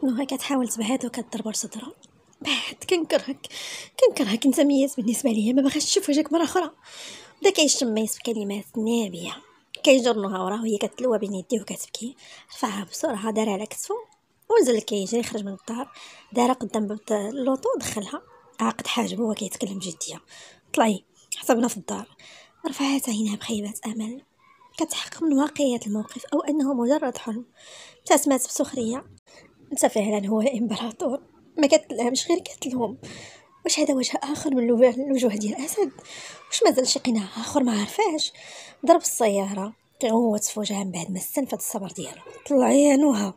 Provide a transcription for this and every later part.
نوها كتحاول تبعد وكتضرب صدرها. بعد كنكرهك انت مياس بالنسبه ليا، ما باغاش نشوف وجهك مره اخرى. بدا كيشتم مياس بكلمات نابيه، كيجر نوها وراه وهي كتلوى بين يديه وكتبكي. رفعها بسرعه، دار على كتفو ونزل كيجري، خرج من الدار، دار قدام باب اللوطو ودخلها عاقد حاجبه وهو كيتكلم بجديه. طلعي حسبنا في الدار. رفعت عينها بخيبه امل، كتحقق من واقعيه الموقف او انه مجرد حلم. ابتسمت بسخريه. انت فعلا هو الامبراطور، ما كتلهمش غير كتلهم. واش هذا وجه اخر من الوجوه ديال الاسد؟ واش مازال شي قناع اخر ما عرفاش؟ ضرب السياره كيغوت في وجهها من بعد ما استنفد الصبر ديالو. طلعي يا نوها،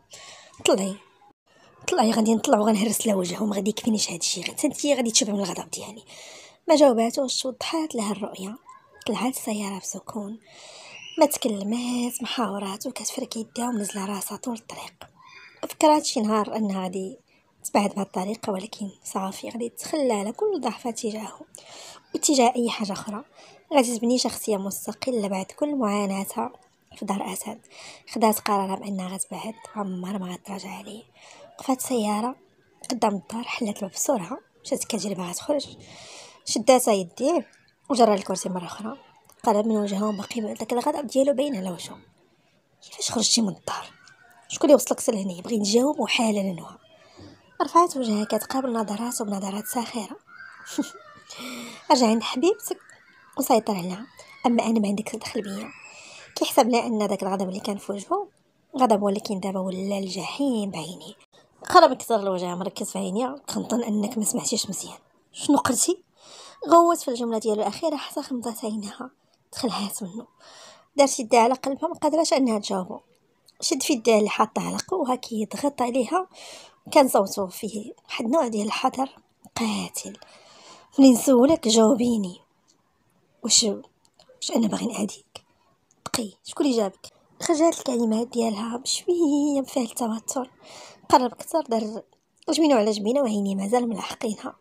طلعي غادي نطلع وغنهرس لها وجهه وما غادي يكفينيش هادشي، غير انت غادي تشوفي من الغضب ديالي. ما جاوباتوش، وضحات لها الرؤيه. طلعت السياره بسكون، ما تكلمات، ما حاورات، وكتفرك يديها ونزل راسها طول الطريق. فكرات شي نهار انها غادي تبعد بهذه الطريقه، ولكن صافي غادي تتخلى على كل ضعفها تجاهه واتجاه اي حاجه اخرى. غادي تبني شخصيه مستقله بعد كل معاناتها في دار اسد. خدات قرارها بانها غتبعد، عمرها ما غتراجع عليه. وقفات سياره قدام الدار، حلت الباب بسرعه، مشات كتجري باغا تخرج، شداتها يديه وجرى الكرسي مره اخرى. قرب من وجهه وباقي داك الغضب ديالو باين على وجهه. كيفاش خرجتي من الدار؟ شكون اللي وصلك لهنا؟ بغيت نجاوب وحالا نوها. رفعت وجهها كتقابل نظراته بنظرات ساخره. رجع عند حبيبتك وسيطر عليها، اما انا ما عندك تدخل بيا. كيحسب لها ان داك الغضب اللي كان في وجهه غضب، ولكن دابا ولا الجحيم بعينيه. قرب كثر الوجه، مركز في عينيا. كنظن انك ما سمعتيش مزيان. شنو قلتي؟ غوت في الجمله ديالو الاخيره حتى خمضات عينها، تخلعات منه. دارت يدها على قلبها، ما قدرش انها تجاوبه. شد في يدها اللي حاطها على قوها كيضغط عليها. كان صوته فيه واحد النوع ديال الحذر قاتل. منين نسولك جاوبيني، واش انا باغي نعاديك؟ بقي، شكون اللي جابك؟ خرجت الكلمات ديالها بشويه فيها التوتر. قرب كثر، دار جبينو على جبينه وعيني مازال ملحقينها.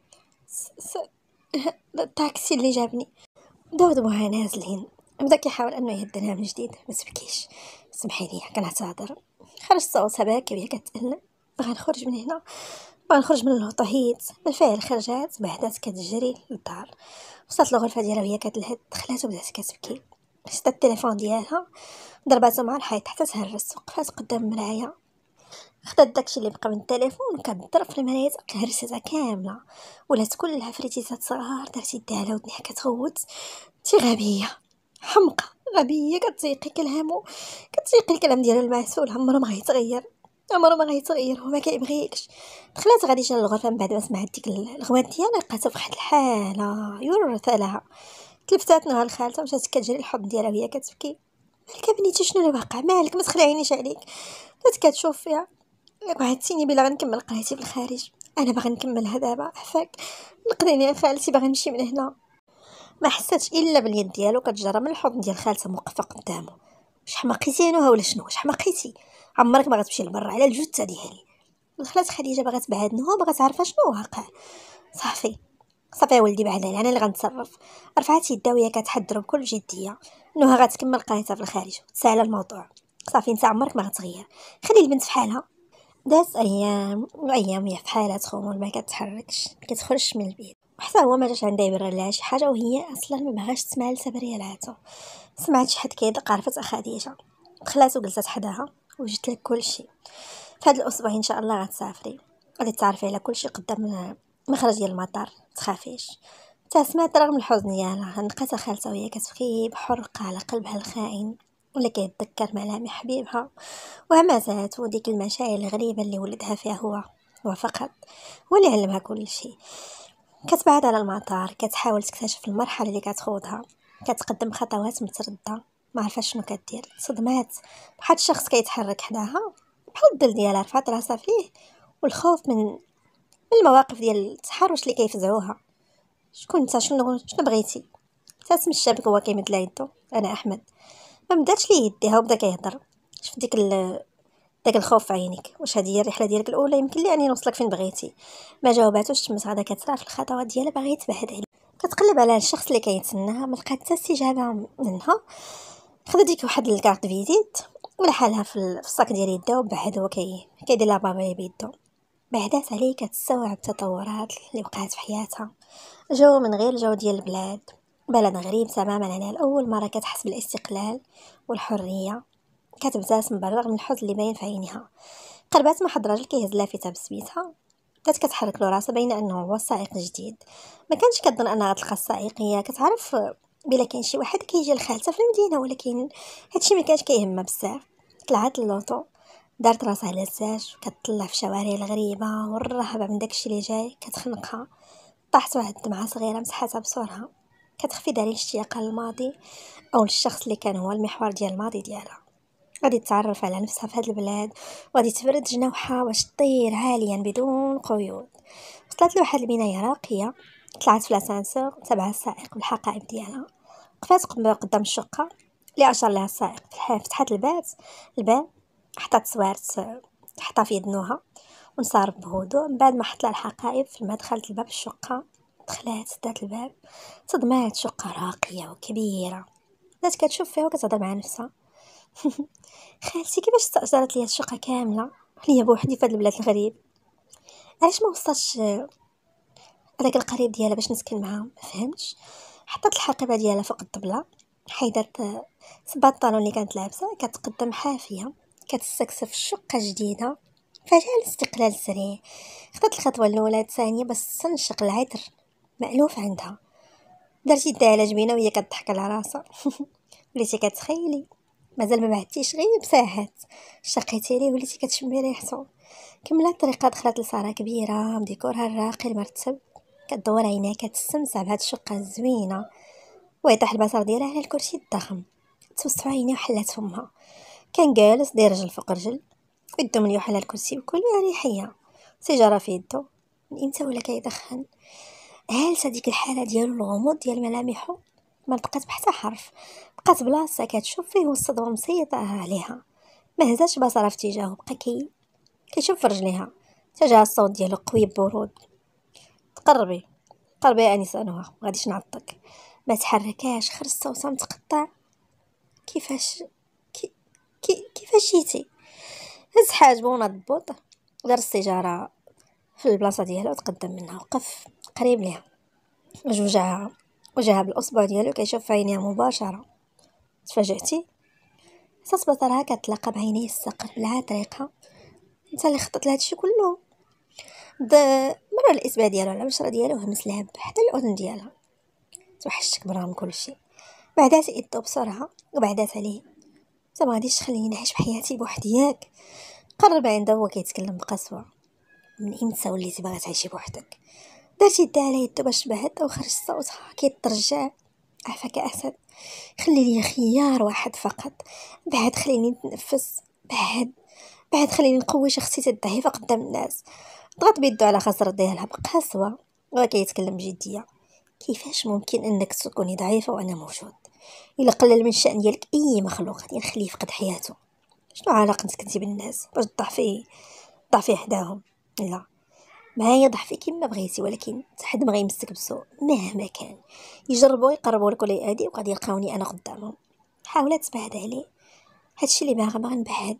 الطاكسي اللي جابني. دودوها نازلين. بدا كيحاول انه يهدنها من جديد. ما تبكيش، سمحي لي كنعتذر. خرج صوتها باكي وهي كتقلق. باغا نخرج من هنا، باغا نخرج من الهطهيت. بالفعل خرجت، بعدات كتجري للدار. وصلت للغرفه ديالها وهي كتلهد. دخلات وبدات كتبكي. شدت التليفون ديالها، ضرباتو مع الحيط حتى تهرس. وقفات قدام المرايه، خدات داكشي اللي بقى من التليفون وكتضرب في المرايه، هرستها كامله. ولات كلها فريتيسات صغار. دارت يديها على ودنيها كتغوت. انتي غبيه، حمقى، غبيه، كتسيقي كلامو، كتسيقي الكلام ديالو المعسول. عمره ما غيتغير، عمره ما غيتغير، هو ما كيبغيكش. دخلت غادي جا للغرفه من بعد ما سمعت ديك الغوات ديالها، لقاتها في واحد الحاله يورث لها. تلفتات نوها لخالتها ومشات كتجري الحضن ديالها وهي كتبكي. مالك بنيتي؟ شنو اللي واقع؟ مالك؟ ما تخلعينيش عليك. بدات كتشوف فيها. ياك وعدتيني بلا غنكمل قرايتي في الخارج. انا باغا نكملها دابا، عفاك نقديني يا خالتي، باغا نمشي من هنا. ما حساتش الا باليد ديالو كتجرى من الحضن ديال خالتها موقفه قدامه. واش حماقيتي نوها ولا شنو؟ واش حماقيتي؟ عمرك ما غتمشي لبرا على الجثه ديالي. دخلت خديجه باغا تبعد نوها، باغا تعرف شنو واقع. صافي صافي يا ولدي، بعدا انا اللي غنتصرف. رفعت يدها وهي كتحضر بكل جديه. نوها غتكمل قرايتها في الخارج وتسالى الموضوع. صافي انت عمرك ما غتغير، خلي البنت في حالها. داز ايام وايام هي في حاله خمول، ما كتحركش، ما كتخرجش من البيت. وحتى هو ما جاش عندها يبرر لها شي حاجه، وهي اصلا ما باغاش تسمع لسبريالاتو. سمعت شي حد كيدق، عرفت خديجه. دخلات وجلست حداها وجدت لك كلشي. في هذا الاسبوع ان شاء الله غتسافري، غادي تعرفي على كلشي قدام المخرج ديال المطار. تخافيش. سمعت رغم الحزن ديالها نقات خالتها وهي كتبكي بحرقه على قلبها الخائن، ولا كيتذكر ملامح حبيبها وهمسات وديك المشاعر الغريبه اللي ولدها فيها هو فقط، هو اللي علمها كل شيء. كتبعد على المطار، كتحاول تكتشف المرحله اللي كتخوضها. كتقدم خطوات متردده، ما عرفاش شنو كدير. صدمات بحال شخص كيتحرك حداها، بحال الظل ديالها رفعت راسها فيه. والخوف من المواقف ديال التحرش اللي كيفزعوها. شكون انت؟ شنو بغيتي؟ تسمى الشابك هو كيمد لها يدو. انا احمد. ما مداتش ليه يديها وبدا كيهضر. شفت داك الخوف في عينيك؟ واش هذه هي الرحله ديالك الاولى؟ يمكن لي اني نوصلك فين بغيتي. ما جاوباتوش. تمت غادا كتسرع في الخطوات ديالها، باغي يتبعد عليه. كتقلب على الشخص اللي كيتسناها، ما لقات حتى استجابه منها. خدا ديك واحد الكارت فيزيت ولا حالها في الصاك ديال يده، وبعد هو كيدير لها بابا بيدو. بعدات عليه كتستوعب التطورات اللي وقعت في حياتها. جو من غير جو ديال البلاد، بلد غريب تماما عنها. لأول مرة كتحس بالاستقلال والحرية، كتبتسم بالرغم من الحزن اللي باين في عينيها. قربات مع حد راجل كيهز لافتة بسبيتها، بدات كتحرك له راسها باينه انه هو السائق الجديد. ما كانش كظن انها غتلقى السائقيه، كتعرف بلا كاين شي واحد كيجي لخالتها في المدينه، ولكن هادشي ما كانش كيهمها بزاف. طلعت اللوطو، دارت راسها على الزاج، كتطلع في الشوارع الغريبه والرهبه من داكشي اللي جاي كتخنقها. طاحت واحد الدمعه صغيره مسحتها بصورها، كتخفي داري الاشتياق للماضي او للشخص اللي كان هو المحور ديال الماضي ديالها. غادي تتعرف على نفسها في هاد البلاد، وغادي تفرد جناحها باش تطير عاليا بدون قيود. وصلت لواحد البناية راقية، طلعت في الاسانسور تبع السائق بالحقائب ديالها. وقفات قدام الشقة اللي اشار لها السائق. فتحت الباب، حطت سوارت حطها في يد نوها ونصارف بهدوء. من بعد ما حط لها الحقائب في المدخل الباب الشقة، دخلت سدات الباب. صدمات، شقة راقية وكبيرة، بدات كتشوف فيها وكتهضر مع نفسها. خالتي كيفاش استأجرت لي الشقة كاملة ليا بوحدي في هاد البلاد الغريب؟ علاش ما وصلتش هذاك القريب ديالها باش نسكن معاهم؟ ما فهمتش. حطت الحقيبه ديالها فوق الطبله، حيدت البنطلون اللي كانت لابسه، كتقدم حافيه كتستكشف الشقه الجديده. فجأة الاستقلال سريع. خطت الخطوه الاولى، الثانيه بس تنشق العطر مألوف عندها. درتي يدها على جبينه وهي كتضحك على راسها. وليتي كتخيلي مازال ما بعدتيش غير بساعات شقيتي ليه وليتي كتشمي ريحته. كملت الطريقه، دخلت لصاله كبيره بديكورها الراقي المرتب، كدور عينيها كتستمتع بهاد الشقه الزوينه. ويطيح البصر ديالها على الكرسي الضخم، توسع عينيها وحلات فمها. كان جالس داير رجل فوق رجل، يدو مليوح على الكرسي بكل اريحيه، سيجاره في يدو. من امتى ولا كيدخن؟ هالت هذيك الحاله ديالو، الغموض ديال ملامحه. ما بقات بحتى حرف، بقات بلاصه كتشوف فيه والصدمه مسيطره عليها. ما هزاش بصرها في اتجاهه، بقى كيشوف في رجليها. تجاه الصوت ديالو قوي ببرود: تقربي قربي يا انسه نوها، غاديش نعطك. ما تحركاش، خرج صوتها متقطع: كيفاش كيفاش جيتي؟ هز حاجبه ونض ببطء، دار السيجاره في البلاصه ديالها وتقدم منها، وقف قريب ليها، وجهها بالاصبع ديالو كيشوف في عينيها مباشره. تفاجأتي؟ حسات بصرها كتلاقى بعينيه الصقر بلا طريقه. انت اللي خطط لهادشي كله؟ مرة الإصبع ديالو على البشرة ديالو وهمس لها حتى الأذن ديالها. توحشتك برغم كل شيء. بعدات يدو بسرعة وبعدات عليه: انت ما غاديش تخليني نعيش بحياتي بوحدي ياك؟ قرب عنده وهو كيتكلم بقسوة: من امتى وليتي باغا تعيشي بوحدك؟ دارت يدها على يدو باش تبعد، وخرج صوتها كيترجع: عفاك اسد، خلي لي خيار واحد فقط. بعد خليني نتنفس، بعد خليني نقوي شخصيتي الضعيفة قدام الناس. ضغط بيدو على خصر ديالها بقسوة وهو كيتكلم بجدية: كيفاش ممكن انك تكوني ضعيفة وانا موجود؟ الا قلل من الشأن ديالك اي مخلوق غادي نخليه يفقد حياته. شنو علاقتك انت بالناس باش ضعفي حداهم؟ لا، معايا ضعفي كيما بغيتي، ولكن حد ما غيمسك بسوء مهما كان. يجربوا يقربوا لك ولا يأذي وغادي يلقاوني انا قدامهم. حاولت تبعد عليه، هادشي اللي باغا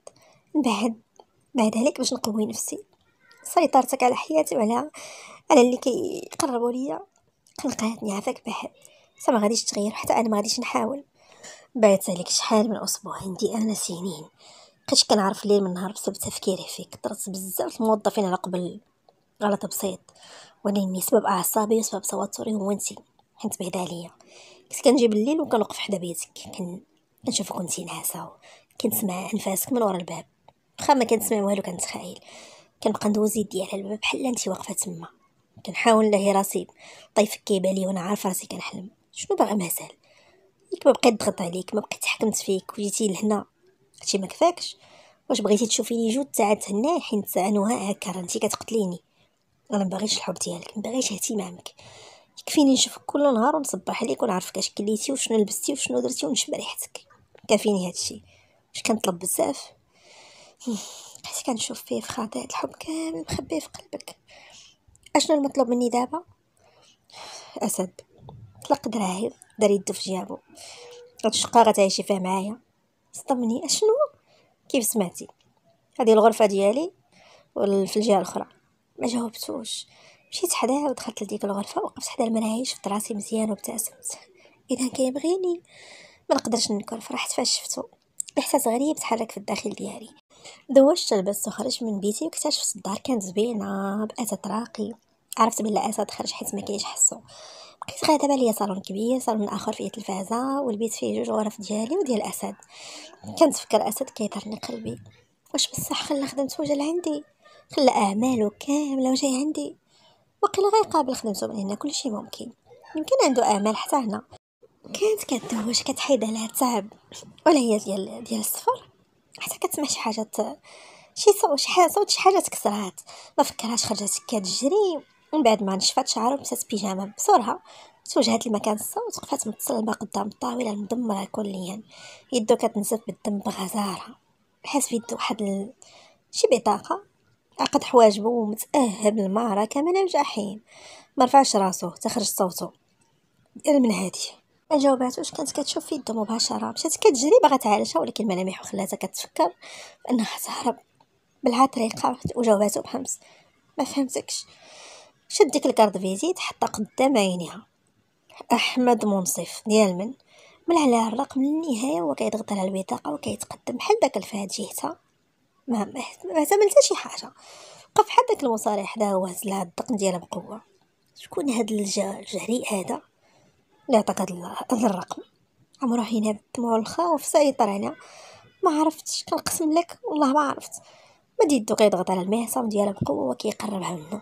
نبعد عليك باش نقوي نفسي. سيطرتك على حياتي على اللي كيقربوا ليا قلقاتني. عافاك بحال ما غاديش تغير، حتى انا ما غاديش نحاول. بعدت عليك شحال من اسبوع، عندي انا سنين بقيتش كنعرف الليل من النهار بسبب تفكيري فيك. درت بزاف الموظفين على قبل غلط بسيط، ولكن سبب اعصابي وسبب توتري هو انتي. حنت بعيد عليا، كنت كنجي بالليل وكنوقف حدا بيتك، كنشوفك وانتي ناعسه، كنسمع انفاسك من ورا الباب. واخا ما كنسمع والو كنتخيل، كنبقى ندوز يدي على الباب بحال انتي واقفه تما. كنحاول نلهي راسي، طيفك كيبالي وانا عارفه راسي كنحلم. شنو باغا مازال؟ ياك ما بقيت ضغط عليك، ما بقيت حكمت فيك وجيتي لهنا؟ هادشي ما كفاكش؟ واش بغيتي تشوفيني جوج ساعات هنا حيت انا هكا انتي كتقتليني؟ انا ما باغيش الحب ديالك، ما باغيش اهتمامك. يكفيني نشوفك كل نهار ونصبح عليك ونعرفك اش كليتي وشنو لبستي وشنو درتي ونشم ريحتك. كافيني هادشي. واش كنطلب بزاف؟ حيت كنشوف فيه في خاطئ الحب كامل مخبي في قلبك. اشنو المطلوب مني دابا؟ اسد طلق دراعي، دار يدو في جيابو: هاد الشقه غتعيشي فيها معايا. صدمني. اشنو؟ كيف سمعتي؟ هذه الغرفه ديالي في الجهه الاخرى. ما جاوبتوش. مشيت حداه ودخلت لديك الغرفه، وقفت حدا المرايه، شفت راسي مزيان وابتسمت. اذا كيبغيني ما نقدرش ننكر، فرحت فاش شفتو. احساس غريب تحرك في الداخل ديالي. دوشت لبست وخرجت من بيتي، واكتشفت الدار كانت زوينه باسد راقي. عرفت بلا اسد خرج حيت ما كاينش حسو. بقيت غادا بالي صالون كبير، صالون اخر فيه تلفازه، والبيت فيه جوج غرف ديالي وديال اسد. كنتفكر اسد كيطرني قلبي. واش بصح خلى خدمته وجا لعندي؟ خلى اعماله كامله وجاي عندي؟ وقيلا غيقابل خدمته من هنا كلشي ممكن. يمكن عنده اعمال حتى هنا. كانت كدوش كتحيد عليها التعب، ولا هي ديال السفر. حتى كتسمع شي حاجه شي صوت، شي حاجه صوت، شي حاجه تكسرات. ما فكرهاش، خرجت كتجري. ومن بعد ما نشفات شعرها ولبست بيجامه بسرعه، توجهت لمكان الصوت، وقفات متصلبه قدام الطاوله المدمره كليا. يدو كتنزف بالدم بغزاره. حس في يدو شي بطاقه. عقد حواجبو ومتاهب المعركه من الجحيم. ما رفعش راسو تخرج صوته ديال من هادي. ما جاوباتوش، كانت كتشوف في يدو مباشره. مشات كتجري باغا تعالجها، ولكن ملامحو خلاتها كتفكر بانها تهرب بالعطريقه. وجاوباتو بحمص. ما فهمتكش. شد ديك الكارد فيزيت حطها قدام عينيها. احمد منصف ديال من على الرقم للنهايه، هو كيضغط على البطاقه وكيتقدم بحال داك الفهد جهتها. ما احتمل حتى شي حاجه. وقف بحال داك المصارح دا هو هز لها الدقن ديالها بقوه. شكون هاد الجريء هذا اللي عطاك هاد الرقم؟ عمرو هنا بالدموع والخوف سيطر عليها. ما عرفتش، كنقسم لك والله ما عرفت. مد يدو كيضغط على المعصم ديالها بقوه وكيقربها منه.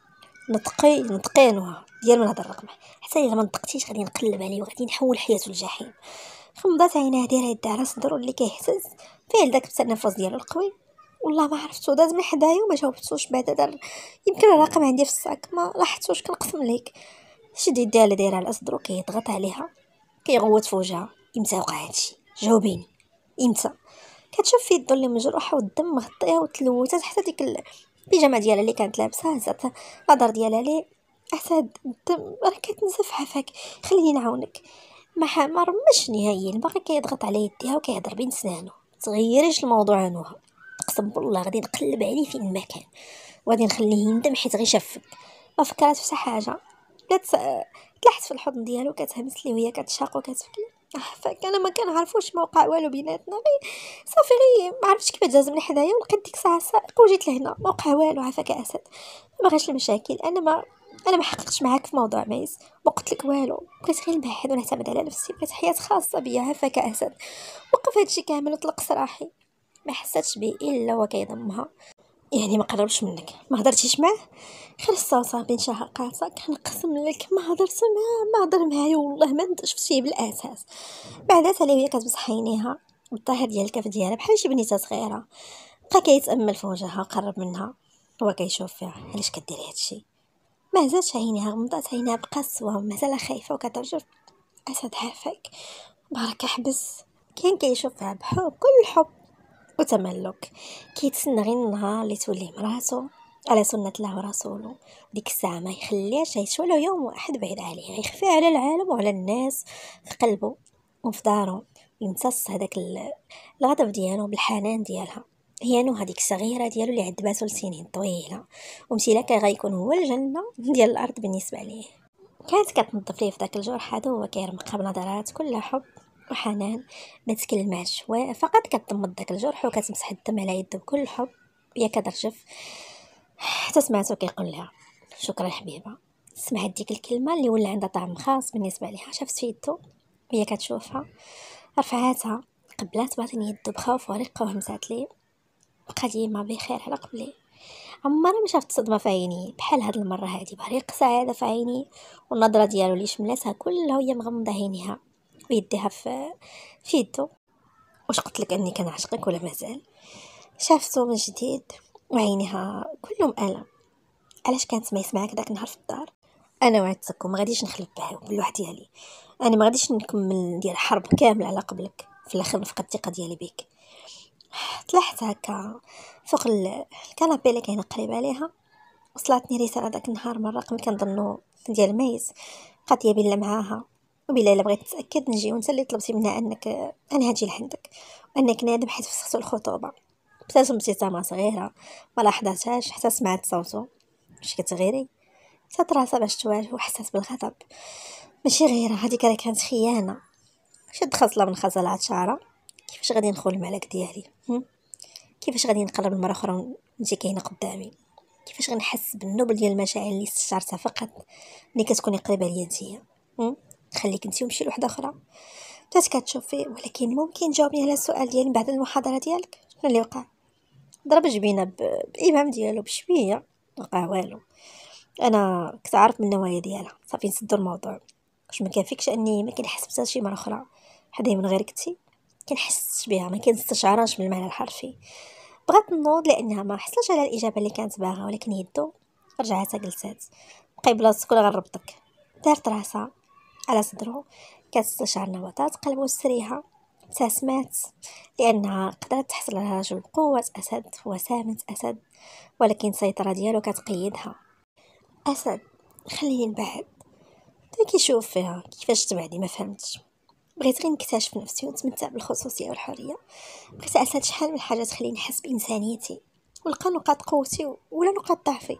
نطقي نوها ديال من هذا الرقم. حتى الا ما نطقتيش غادي نقلب عليه وغادي نحول حياته للجحيم. غمضات عينيه دايره يدها على صدرو اللي كيهتز. فعل داك التنفس ديالو القوي. والله ما عرفتو. داز من حدايا وما جاوبتوش. بعدا دار يمكن الرقم عندي في الصاك ما لاحظتوش. كنقسم ليك. شد يديها اللي دايره على صدرو كيضغط عليها، كيغوت في وجهها. امتى وقع هادشي؟ جاوبيني امتى؟ كتشوف في يدو اللي مجروحه والدم مغطيها وتلوثات حتى ديك البيجامه ديالها اللي كانت لابسه هزات النظر ديالها ليه. احساد الدم راه كتنزف عافاك. خليني نعاونك. ما رمش نهائيا. باقي كيضغط على يديها وكيهضر بين سنانه. تغيريش الموضوع عنوها. اقسم بالله غادي نقلب عليه فين ما كان، وغادي نخليه يندم حيت غير شافك. ما فكرات في شي حاجه. بدات تلحت في الحضن ديالو كتهمس ليه وهي كتشاق وكتبكي. عافاك، انا ما كنعرفوش ما وقع والو بيناتنا. صافي غير ما عرفتش كيفاش جاز من حدايا ولقيت ديك الساعه السائق وجيت لهنا. ما وقع والو. عافاك يا اسد. ما بغيتش المشاكل. انا ما حققتش معاك في موضوع ميس. ما قلت لك والو. بغيت غير نبعد ونعتمد على نفسي. بغيت حياه خاصه بيا. عافاك يا اسد. وقف هادشي كامل وطلق سراحي. ما حساتش بيه الا هو كيضمها. يعني ما قربش منك، ما هضرتيش معاه؟ خير الصوصه بين شهقاتك. كنقسم لك ما هضرت معاه. ما هضر معايا والله ما انت شفتيه بالاساس. بعدا حتى وهي كتمسح عينيها والظهر ديال الكف ديالها بحال شي بنيته صغيره. بقى كيتامل في وجهها وقرب منها. هو كيشوف فيها. علاش كديري هادشي؟ ما هزاتش عينيها، غمضات عينيها بقسوه ومازال خايفه وكترجف. اسد عافاك. بارك حبس. كان كيشوف فيها بحب، كل حب وتملك. كيتسنى غير النهار اللي تولي مراتو على سنة الله ورسوله. ديك الساعة ما يخليهاش يعيش ولا يوم واحد بعيد عليه. يخفي على العالم وعلى الناس في قلبه وفي داره. يمتص هذاك الغضب ديالو بالحنان ديالها. هي نو هذيك الصغيرة ديالو اللي عذباتو لسنين طويلة، ومثيلا غيكون هو الجنة ديال الأرض بالنسبة ليه. كانت كتنظف ليه في داك الجرح هذا وهو كيرمقها بنظرات كلها حب وحنان. ما تكلماش فقط كتضمد داك الجرح وكتمسح الدم على يده بكل حب. وهي كترجف حتى سمعتو كيقول لها شكرا حبيبه. سمعت ديك الكلمه اللي ولا عندها طعم خاص بالنسبه ليها. شافت في يدو وهي كتشوفها، رفعاتها قبلات باطن يدو بخوف ورقه وهمسات ليه قديمه بخير على قبلي. عمرها ما شافت صدمه في عيني بحال هاد المره هادي. بريق سعاده في عيني، والنظره ديالو اللي شملاتها كلها وهي مغمضه عينيها ويديها في يدو. واش قلت لك اني كنعشقك ولا مازال؟ شافته من جديد وعينيها كلهم الم. علاش كانت ما يسمعك داك النهار في الدار؟ انا وعدتك وما غاديش نخلف به بالواحد ديالي. انا ما غاديش نكمل ندير حرب كامله على قبلك. في الاخر نفقد الثقه ديالي بك. طلعت هكا فوق الكنابي اللي كاينه قريب عليها. وصلتني رساله داك النهار من رقم كنظنوا ديال ميس. قالت لي بلا معاها وبلا الا بغيت تتاكد نجي، وانت اللي طلبتي منها انك انا هاجي لعندك، وانك نادم حيت فسختوا الخطوبه. ابتسمت ابتسامه صغيره ما لاحظتهاش حتى سمعت صوته. واش كتغيري؟ صات راسها باش تواجه وحسات بالغضب. ماشي غيره، هذيك راه كانت خيانه. شد خصله من خزلات شعره. كيفاش غادي ندخل الملك ديالي؟ كيفاش غادي نقرب المره اخرى وانت كاينه قدامي؟ كيفاش غنحس بالنبل ديال المشاعر اللي استشعرتها فقط ملي كتكوني قريبه ليا نتيا؟ خليك انت ومشي لوحده اخرى. بدات كتشوف فيه، ولكن ممكن تجاوبني على السؤال ديالي بعد المحاضره ديالك؟ شنو اللي وقع؟ ضرب جبينه بالامام ديالو بشويه. وقع والو. انا كنت عارف من النوايا ديالها، صافي نسدو الموضوع. واش ما كنفيكش اني ما كنحس حتى شي مره اخرى حدا من غيرك انتي؟ كنحس بها، ما كنستشعرهاش من المعنى الحرفي. بغات تنوض لانها ما حصلش على الاجابه اللي كانت باغا، ولكن يدو رجعتها جلسات. بقي بلاصتك ولا غنربطك. دارت راسها على صدرو، كتستشعر نبضات قلبه وسريها. ابتسمات لانها قدرت تحصل على رجل بقوه اسد وسامة اسد، ولكن السيطره ديالو كتقيدها. اسد، خليني نبعد. تا كيشوف فيها كيفاش تبعدي، ما فهمتش. بغيت غير نكتشف نفسي ونتمتع بالخصوصيه والحريه. بغيت اسد شحال من حاجه تخليني نحس بانسانيتي ولقى نقاط قوتي ولا نقاط ضعفي.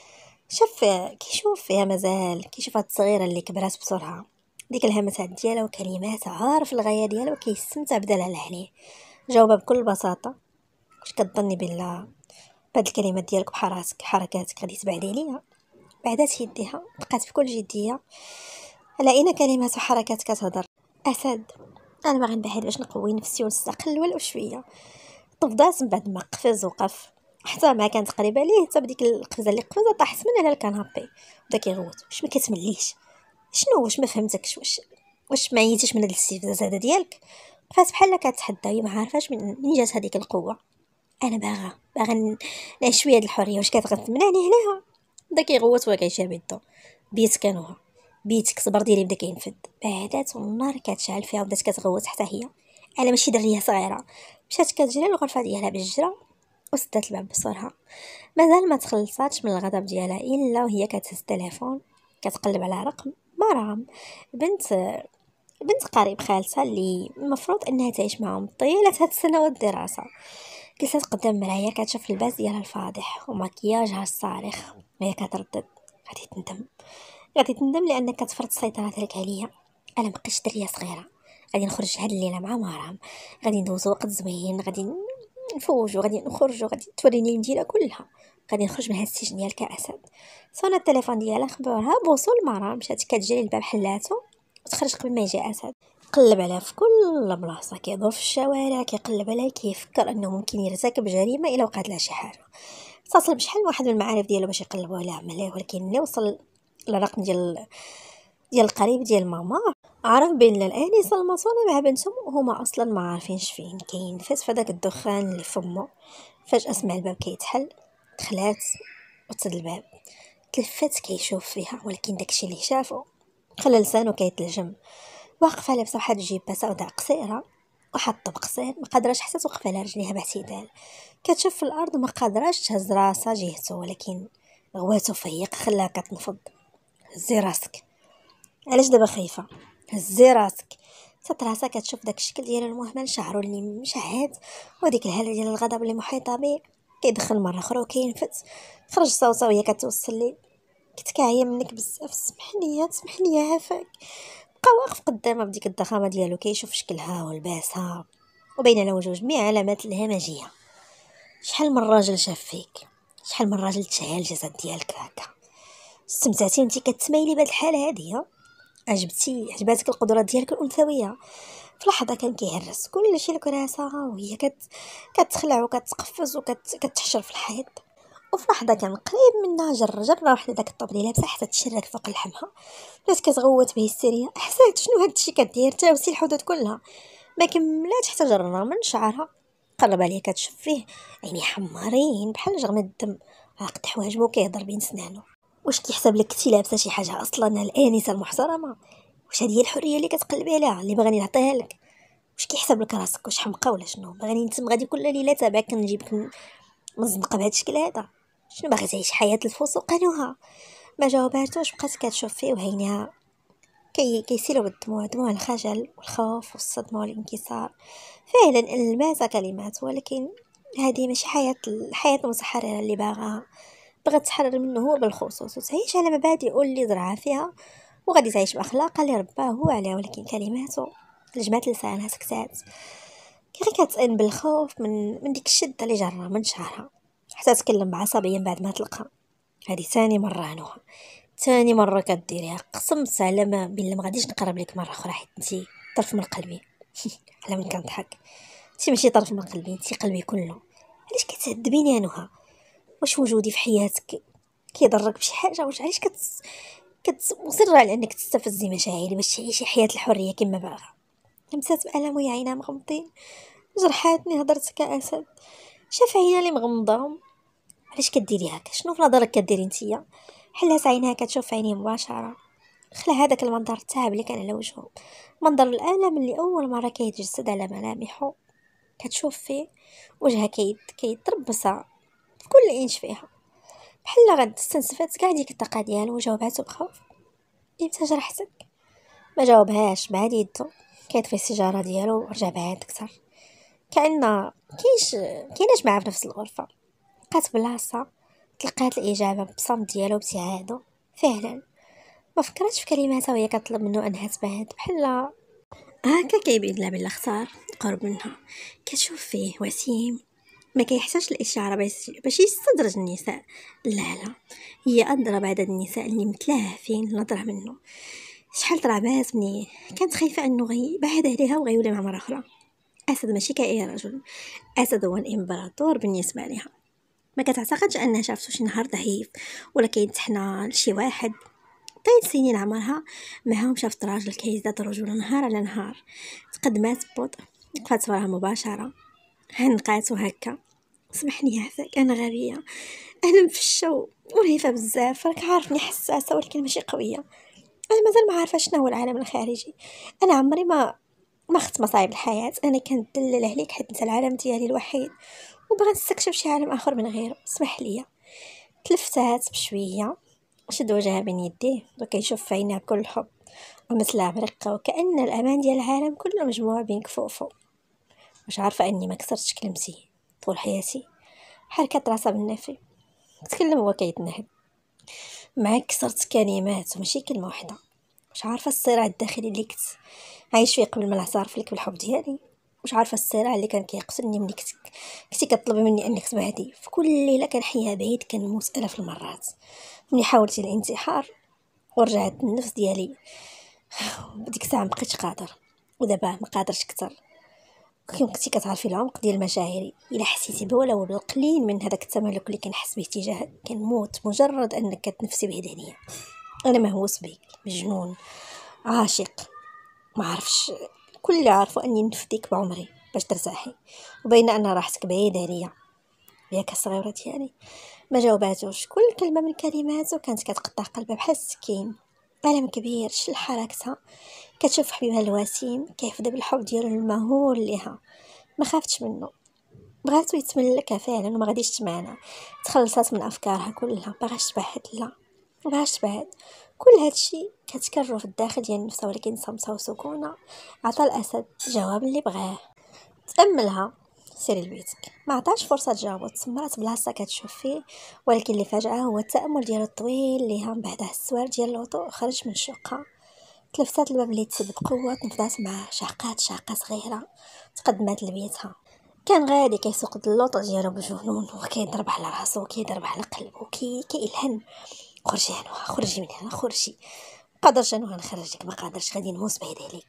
شاف كيشوف فيها مازال كيشوف هاد الصغيره اللي كبرات بسرعه. ديك الهمسات ديالها وكلمات عارف الغايه ديالها وكيستمتع بدلال عليه. جاوبها بكل بساطه. واش كتظني بالله بهاد الكلمات ديالك حركاتك غادي تبعدي عليا؟ بعدات يديها بقات بكل جديه. على اين كلمات وحركات كتهضر؟ اسد، انا باغي نبعد باش نقوي نفسي ونستقل ولو شويه. طفدات من بعد ما قفز وقف. حتى ما كانت قريبه ليه، حتى بديك القفزه اللي قفزه طاحت من على الكنابي. بدا كيغوت. واش ما كتمليش؟ شنو؟ واش ما فهمتكش؟ واش ما عييتيش من هاد الاستفزاز هذا ديالك؟ بقات بحال كتحدى، هي ما عارفاش منين جات هذيك القوه. انا باغا نعيش شويه د الحريه. واش كتغتمنعني هناها؟ بدا كيغوت وهو كيشاب يدو. بيت كانوها، بيتك صبر ديالي بدا كينفد. بعدات والنار كتشعل فيها وبدات كتغوت حتى هي. على ماشي دريه صغيره. مشات كتجري للغرفه ديالها بالجرة وسدات الباب بصرها. مازال ما تخلصاتش من الغضب ديالها الا وهي كتهز التليفون كتقلب على رقم مرام، بنت قريب خالتها اللي المفروض انها تعيش معهم طيله هاد السنوات الدراسه. جلست قدام المرايه كتشوف اللباس ديالها الفاضح ومكياجها الصارخ وهي كتردد. غادي تندم، غادي تندم لانك كتفرض السيطره ديالك عليا. انا مابقيتش دريه صغيره. غادي نخرج هاد الليله مع مرام، غادي ندوزو وقت زوين، غادي نفوجو، غادي نخرجو، غادي توريني المدينه كلها. غادي نخرج من هاد السجن ديال كاسد. صونا التليفون ديالها خبرها بوصول مرام. مشات كتجري الباب حلاتو وتخرج قبل ما يجي اسد. قلب عليها في كل بلاصه، كيدور في الشوارع كيقلب عليها، كيفكر انه ممكن يرتكب جريمه الا وقعت لها شي حاجه. اتصل بشحال من واحد من المعارف ديالو باش يقلبوا عليه عمليه، ولكن ملي وصل للرقم ديال القريب ديال ماما عرف بان الانسه المصونه مع بنتهم وهما اصلا ما عارفينش فين كاين. فاش فداك الدخان اللي فمو فجاه سمع الباب كيتحل. دخلات وتسد الباب. تلفت كيشوف فيها، ولكن داكشي اللي شافو خلى لسانو كيتلجم. واقفه لابسه واحد الجيبه سوداء قصيره واحد الطبق قصير، ما قادراش حتى توقف على رجليها باعتدال. كتشوف في الارض وما قادراش تهز راسها جهته، ولكن غواتو فيق خلاها كتنفض. هزي راسك. علاش دابا خايفه؟ هزي راسك. صات راسها كتشوف داك الشكل ديال المهمل، شعره اللي مشعد وديك الهاله ديال الغضب اللي محيطه به. كيدخل مره اخرى وكينفث. خرج صوته وهي كتوصل لي. كنت كاعيه منك بزاف، سمح لي عافاك. بقى واقف قدامها بديك الضخامه ديالو كيشوف شكلها ولباسها وبين على وجهه جميع علامات الهمجيه. شحال من راجل شاف فيك، شحال من راجل تشعل الجسد ديالك هكا. استمتعتي وانت كتميلي بهاد الحاله هادي؟ عجباتك القدرات ديالك الانثويه؟ في لحظه كان كيهرس كل شيء الكراسه وهي كتخلع وكتقفز وكتحشر في الحيط. وفي لحظه كان قريب منها جره واحده داك الطوب اللي لابسه حتى تشرك فوق لحمها. بدات كتغوت بهستيريا. حسيت شنو هاد الشيء كدير؟ تاوسي الحدود كلها. ما كملاتش حتى جره من شعرها. قرب عليها كتشوف فيه عيني حمارين بحال جرم الدم، عقد حواجبو كيهضر بين سنانو. واش كيحسب لك كنتي لابسه شي حاجه اصلا الانسه المحترمه؟ واش هذه هي الحريه اللي كتقلبي عليها اللي بغاني نعطيها لك؟ واش كيحسب لك راسك واش حمقى ولا شنو؟ بغاني نتم غادي كل ليله تابعك كنجيبك من الزنقه بهذا الشكل هذا؟ شنو باغي تعيش حياه الفسوق قالوها؟ ما جاوباتوش. بقات كتشوف فيه وعينيها كيسيلوا بالدموع، دموع الخجل والخوف والصدمه والانكسار. فعلا لماس كلمات، ولكن هذه ماشي الحياه المتحرره اللي باغاها. بغات تحرر منه هو بالخصوص وتعيش على مبادئه اللي زرعها فيها، وغادي تعيش بأخلاقها اللي رباه هو عليها. ولكن كلماته لجمات لسانها سكتات، كي غير كتئن بالخوف من ديك الشدة اللي جرى من شعرها، حتى تكلم بعصبية بعد ما تلقى. هذه ثاني مرة نوها، ثاني مرة كديريها، قسمت على ما بالله ما غاديش نقرب لك مرة أخرى، حيت انتي طرف من قلبي. على من كنضحك، انتي ماشي طرف من قلبي، انتي قلبي كله. علاش كتعذبيني يا نهى؟ واش وجودي في حياتك كيضرك بشي حاجة؟ واش علاش كتصر على انك تستفزي مشاعري باش تعيشي حياة الحرية كما باغا؟ لمسات بألم ويا عينها مغمضين، جرحاتني هضرت كأسد، شاف عينها اللي مغمضة. علاش كديري هكا؟ شنو في نظرك كديري نتيا؟ حلات عينها كتشوف في عينيه مباشرة، خلى هذاك المنظر التعب اللي كان على وجهه، منظر الألم اللي أول مرة كيتجسد على ملامحه. كتشوف فيه وجهها كيتربصها في كل إنش فيها، بحال غد استنسفات كاع ديك الطاقة ديالو. وجاوباتو بخوف: امتى جرحتك؟ ما جاوبهاش، بعد يدو كيطفي السيجاره ديالو ورجع بعاد اكثر، كأن كايناش معاه في نفس الغرفه. بقات بلاصه، تلقات الاجابه بصمت ديالو بابتعادو. فعلا ما فكرتش في كلماتها وهي كطلب منه انها تبعد، بحال هكا كيبين لها بلا اختار قرب منها. كتشوف فيه وسيم، ما كيحتاج الاشاره باش يستدرج النساء. لا، هي أدرى بعدد النساء اللي مثلها فين نظره منه. شحال طرابات مني كانت خايفه انه بعد عليها وغيولي مع مره اخرى. اسد ماشي كاي رجل، اسد هو الامبراطور بالنسبه لها. ما كتعتقدش انها شافته شي نهار ضعيف ولا كيتحنى لشي واحد. طيب سنين عمرها معهم شافت راجل كيزداد رجل نهار على نهار. تقدمات ببطء، وقفات وراها مباشره، هنقات وهكا: سمحني عافاك، انا غبيه، انا مفشه ورهيفه بزاف، راك عارفني حساسه ولكن ماشي قويه. انا مازال ما عارفه شنو هو العالم الخارجي. انا عمري ما خدت مصايب الحياه، انا كندلل عليك حيت انت العالم ديالي الوحيد، وبغيت نستكشف شي عالم اخر من غيره. اسمح لي. تلفتات بشويه، شد وجهها بين يديه وكيشوف في عينها بكل حب ومثلها برقه، وكأن الامان ديال العالم كله مجموع بين كفوفه. مش عارفه اني ما كسرتش كلمتي طول حياتي؟ حركه راسها بالنفي، تكلم هو كيتنهد: معاك كسرت كلمات وماشي كلمه واحده. مش عارفه الصراع الداخلي اللي كنت عايش فيه قبل ما نعترف لك بالحب ديالي. مش عارفه الصراع اللي كان كيقتلني ملي كنتي كطلبي مني انك تبعدي. في كل ليله كنحيا بعيد كنموت الاف المرات. ملي حاولتي الانتحار ورجعت النفس ديالي، بديك الساعه مبقيتش قادر، ودابا ما قادرش اكثر. كي كنتي كتعرفي العمق ديال مشاعري، الا حسيتي بولا بالقليل من هذاك التملك اللي كنحس به تجاهك، كنموت مجرد انك كتنفسي بعيد عليا. انا مهووس بك، مجنون، عاشق، ما عرفش. كل اللي عارفه اني نفديك بعمري باش ترتاحي، وبين ان راحتك بعيده عليا. ياك الصغيره ديالي ما جاوباتوش. كل كلمه من كلماته كانت كتقطع قلبها بحال السكين. ألم كبير شل حركتها، كتشوف حبيبها الوسيم كيفدى بالحب ديالو المهول ليها. ما خافتش منه، بغاتو يتملكها فعلا وما غاديش تمانع. تخلصات من افكارها كلها، باغاش تبعد، لا باغاش تبعد. كل هادشي كتكررو في الداخل ديال نفسها، ولكن صمتها وسكونها عطى الاسد الجواب اللي بغاه. تاملها: سيري لبيتك. ما عطاش فرصه تجاوب، تسمرات بلاصه كتشوف فيه. ولكن اللي فاجأه هو التامل ديالو الطويل اللي هم بعدها السوار ديال الوضوء خرج من شقها. تلفتات الباب اللي تسد بقوه، تنفضات مع شاقه صغيره. تقدمات لبيتها، كان غادي كيسوق اللوط ديالو بجنون وكيضرب على راسو وكيضرب على قلبه كيلهن: خرجي هنا، خرجي من هنا، خرجي. قادرش انا نخرجك، ما قادرش، غادي نموت بعيد عليك.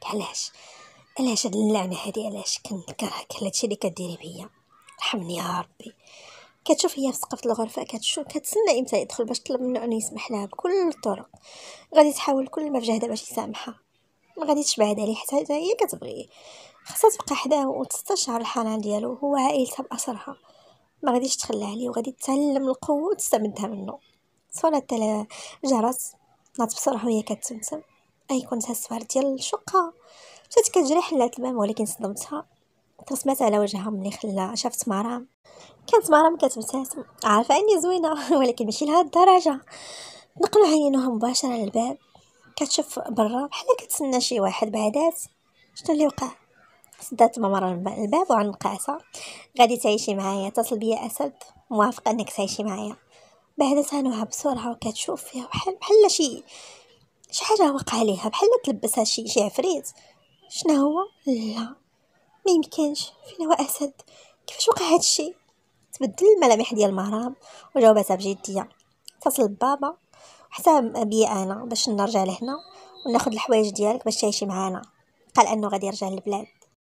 علاش هاد اللعنه هادي؟ علاش كنكرهك؟ هادشي اللي كديري بيا، رحمني يا ربي. كتشوف هي في سقف الغرفه، كتسنى امتى يدخل باش تطلب منه انه يسمح لها بكل الطرق. غادي تحاول كل ما في جهدها باش يسامحها، ما غاديش تبعد عليه حتى هي كتبغيه. خاصها تبقى حداه وتستشعر الحنان ديالو، هو عائلتها بأسرها. ما غاديش تخلى عليه، وغادي تتعلم القوه وتستمدها منه. صونات جرس، نات بسرعه وهي كتمتم: اي كنت السوار ديال الشقه. مشات كتجري حلات الباب، ولكن صدمتها. ترسمات على وجهها ملي شافت مرام. كانت مرام كتبتسم: عارفه اني زوينه ولكن ماشي لهاد الدرجه. نقلوا عينينها مباشره للباب، كتشوف برا بحال كتسنى شي واحد. بعدات: شنو اللي وقع؟ سدات ممر الباب وعنقاتها: غادي تعيشي معايا، اتصل بيا اسد، موافقه انك تعيشي معايا. بعد تانوها بسرعة وكتشوف فيها بحال شي حاجة وقع عليها، بحال تلبسها شي عفريت. شنو هو؟ لا ما يمكنش، فين هو اسد؟ كيفاش وقع هادشي؟ تبدل الملامح ديال مرام وجاوباتها بجديه. اتصل ببابا حتى بيا انا باش نرجع لهنا وناخذ الحوايج ديالك باش تعيشي معانا. قال انه غادي يرجع للبلاد.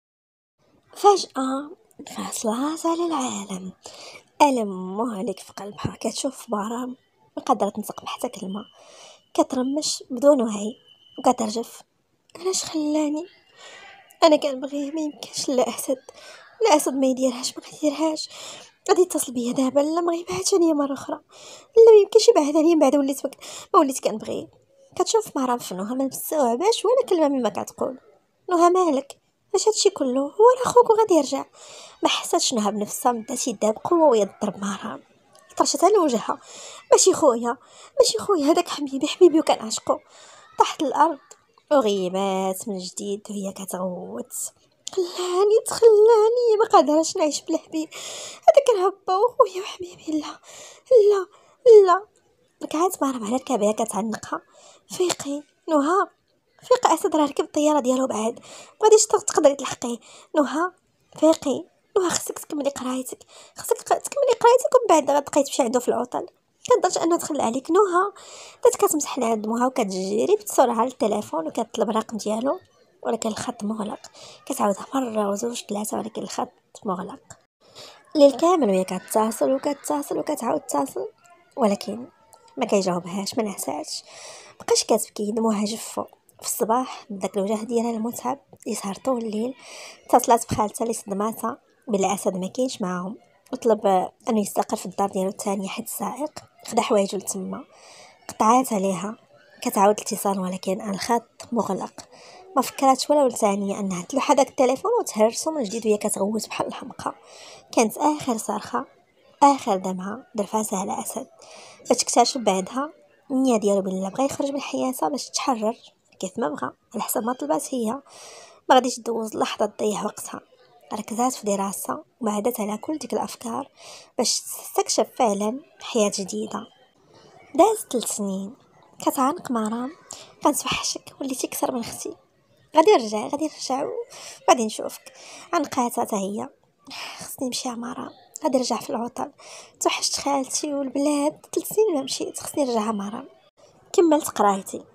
فجاه انفصلت على العالم، الم مهلك في قلبها. كتشوف مرام ما قادره تنطق بحتى كلمه، كترمش بدون وعي وكترجف. علاش خلاني؟ انا كنبغيه، ما يمكنش. لا اسد، لا اسد ما يديرهاش، ما يديرهاش. غادي يتصل بيا دابا. لا ما يبعدش عليا مره اخرى. لا ما يمكنش يبعد عليا من بعد ما وليت كنبغيه. كتشوف مرام في نوها ما مستوعباش ولا كلمه مما كتقول. نوها مالك؟ اش هادشي كله؟ هو راه خوك وغادي يرجع. ما حساتش نوها بنفسها، مدات يدها بقوه وهي تضرب مرام، طرشتها لوجهها. ماشي خويا، ماشي خويا، هذاك حبيبي وكنعشقو. طاحت الارض وغيبات من جديد وهي كتغوت. تخلاني ما قادرش نعيش بلا حبيبي، هذاك الهبه وخويا وحبيبي. لا لا لا. ركعات مرام على ركابها كتعنقها. فيقي نوها، فيقي، اسد راه ركب الطياره ديالو بعد، غاديش تقدري تلحقيه. نوها فيقي، نوها خصك تكملي قرايتك، ومن بعد غتبقاي تمشي عنده في العطل. كنظنش انه تخلى عليك. نوها بدات كتمسح لها دموعها وكتجري بسرعه للتليفون وكتطلب الرقم ديالو، ولكن الخط مغلق. كتعاودها مره وزوج ثلاثه ولكن الخط مغلق. الليل كامل وهي كتصل وكتعاود تصل، ولكن ما كيجاوبهاش، ما نعساش. بقاش كتبكي، دموعها جفوا. في الصباح داك الوجه ديالها المتعب يسهر طول الليل. اتصلت بخالتها اللي صدماتها بلا اسد ما كاينش معاهم، وطلب انه يستقر في الدار ديالو الثانيه حيت السائق خدا حوايجو لتما. قطعات عليها، كتعاود الاتصال ولكن الخط مغلق. ما فكراتش ولا ثانيه انها تلوح هذاك التليفون وتهرسو من جديد وهي كتغوت بحال الحمقى. كانت اخر صرخه، اخر دمعه درفاسها على اسد، باش تكتشف بعدها النية ديالو بلا بغا يخرج من حياتها باش تحرر كيف ما بغى على حسب ما طلبات هي. ما غاديش تدوز لحظه تضيع وقتها. ركزات في دراسة وبعدت على كل ديك الأفكار باش تستكشف فعلا حياة جديدة. دازت 3 سنين كتعانق مرام. كنتوحشك، وليتي كثر من اختي. غادي نرجع وغادي نشوفك. عنقاتها حتى هي. خصني نمشي يا مرام، غادي نرجع في العطل. توحشت خالتي والبلاد. 3 سنين ما مشيت، خصني نرجع مرام. كملت قرايتي.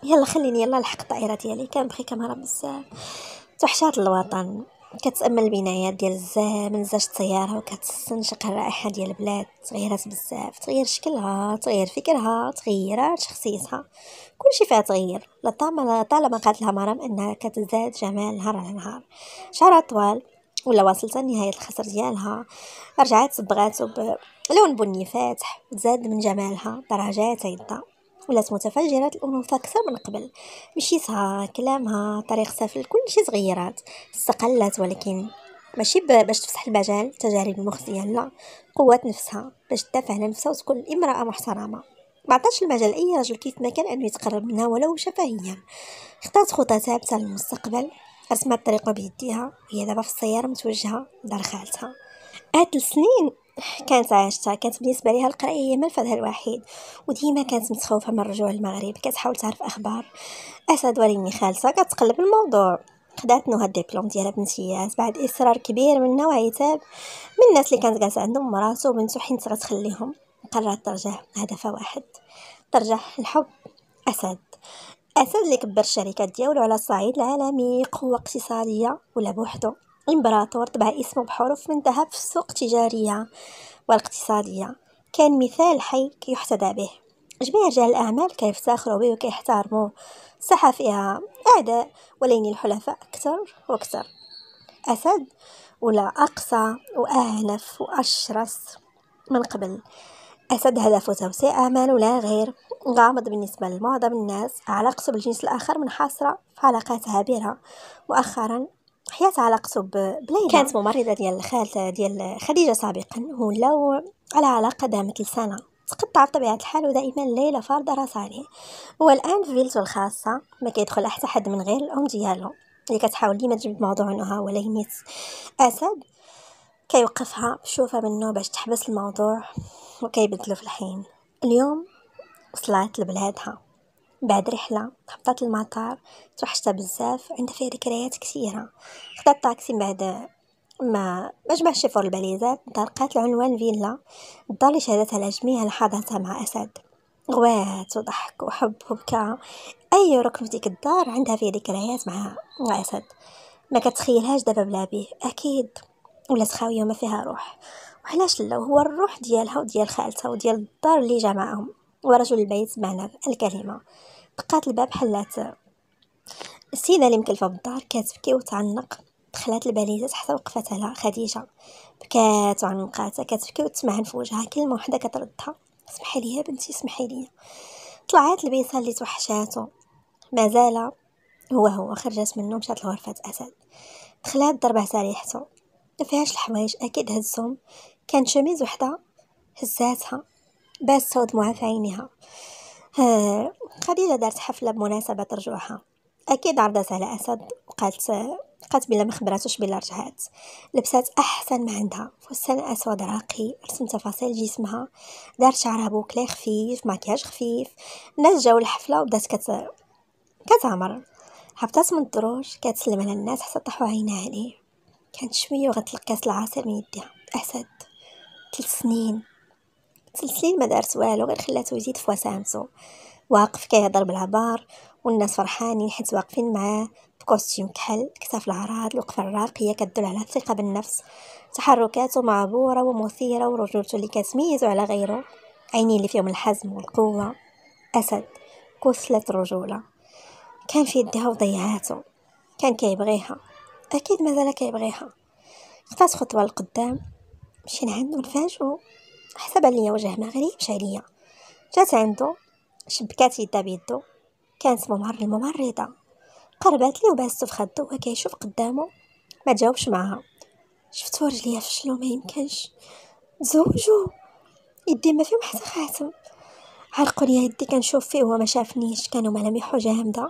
يلا لحق الطائره ديالي. كنبغيك مرام بزاف. توحشات الوطن. كتأمل البنايات ديال الزمن، زاجت الطياره وكتستنشق الرائحه ديال البلاد. تغيرات بزاف، تغير شكلها، تغير فكرها، تغيرات شخصيتها، كلشي فيها تغير. طالما قالت لها مرام انها كتزداد جمال نهار على نهار. شعرها طوال ولا واصلت لنهاية الخصر ديالها. رجعت صبغاتو بلون بني فاتح، زاد من جمالها درجات عدة. ولات متفجرة الأنوثة أكثر من قبل. مشيتها، كلامها، طريقتها في كل شيء تغيرات. استقلت، ولكن ماشي باش تفسح المجال تجارب المخزية، لا، قوة نفسها باش تدافع على نفسها وتكون امرأة محترمة. ما عطاش المجال اي رجل كيف ما كان انه يتقرب منها ولو شفهيا. اختارت خطى ثابته للمستقبل، رسمت طريقه بيديها وهي دابا في السياره متوجهه لدار خالتها. هاد السنين كانت بالنسبه ليها القرايه هي منفذها الوحيد، وديما كانت متخوفه من الرجوع للمغرب. كتحاول تعرف اخبار اسد وليني خالتها، كتقلب الموضوع. خدات نوها الدبلوم ديالها بامتياز بعد اصرار كبير منها وعتاب من الناس اللي كانت جالسه عندهم مراسو وبنتو حين غتخليهم. قررت ترجع هدفها واحد، ترجع الحب. اسد اللي كبر الشركات ديالو على الصعيد العالمي، قوه اقتصاديه ولا بوحدو. امبراطور طبع اسمه بحروف من ذهب في السوق التجاريه والاقتصاديه. كان مثال حي يحتذى به. جميع رجال الاعمال كيفتخروا به وكيحترموه. الساحه فيها اعداء ولكن الحلفاء اكثر واكثر. اسد ولا اقسى واعنف واشرس من قبل. أسد هدفه توسيع أعماله لا غير. غامض بالنسبة لمعظم الناس، علاقته بالجنس الآخر منحصرة في علاقات عابرة. مؤخرا حيات علاقته بليلى، كانت ممرضة ديال خالته ديال خديجة سابقا، ولاو على علاقة دامت لسنة. تقطع بطبيعة الحال ودائما ليلى فارضة راسها عليه. هو الآن في فيلته الخاصة، ما كيدخل حتى حد من غير الأم ديالو اللي كتحاول ديما تجيب الموضوع انها ولا يميت. أسد كيوقفها بشوفة منه باش تحبس الموضوع وكيبدلو في الحين. اليوم وصلت لبلادها بعد رحلة، هبطت المطار، توحشتها بزاف، عندها فيها ذكريات كثيرة. خدات طاكسي من بعد ما جمعش فور الباليزات، طرقات العنوان فيلا الدار اللي شهدتها على جميع لحظاتها مع أسد. غوات وضحك وحب وبكاء، أي ركن في ديك الدار عندها فيه ذكريات مع أسد. ما كتخيلهاش دابا بلا بيه أكيد، ولات خاوية وما فيها روح. وعلاش لا، هو الروح ديالها وديال خالتها وديال الدار اللي جا معاهم، ورجل البيت بمعنى الكلمة. دقات الباب، حلات السيدة اللي مكلفة بالدار كتبكي وتعنق. دخلت الباليزة حتى وقفت على خديجة، بكات وعنقاتها كتبكي وتسمع في وجهها كلمة وحدة كتردها: اسمحي لي يا بنتي، اسمحي لي. طلعت لبيتها اللي توحشاتو مازال هو خرجت منه، مشات لغرفة أسد. دخلت ضربات ريحتو، ما فيهاش الحوايج أكيد هزهم، كان شميز وحدة هزاتها بس ودموعها في عينيها. خديجة دارت حفلة بمناسبة رجوعها، أكيد عرضت على أسد وقالت بلا ما خبراتوش بلا رجعات. لبسات أحسن ما عندها، فستان أسود راقي، رسم تفاصيل جسمها، دارت شعرها بوكلي خفيف، مكياج خفيف. الناس جاو الحفلة وبدات كتعمر. هبطات من الدروج كتسلم على الناس حتى طاحوا عينها عليه. كانت شوية وغتلق كاس العصير من يديها. أسد 3 سنين، 3 سنين ما دارت والو، غير خلاتو يزيد في وسامته، واقف كيهضر بالعبار والناس فرحانين حيت واقفين معاه بكوستيم كحل، كتاف العراض، الوقفه الراقيه كتدل على الثقه بالنفس، تحركاته معبوره ومثيره، ورجولته اللي كتميزه على غيره، عينيه اللي فيهم الحزم والقوه. اسد كسلة الرجوله، كان في يدها وضيعاته، كان كيبغيها، اكيد مازال كيبغيها. خطات خطوه لقدام، مشينا عنده نفاجئو. حسب ليا وجه ما غريبش عليا، جات عنده، شبكات يدها بيدو، كانت الممرضة. قربت لي وباستو في خدو وهو كيشوف قدامه. ما جاوبش معها. شفتو رجليا فشلو، ما يمكنش تزوجوا، يدي ما فيهم حتى خاتم. عرقوا لي يدي، كنشوف فيه وهو ما شافنيش، كانوا ملامحه جامده،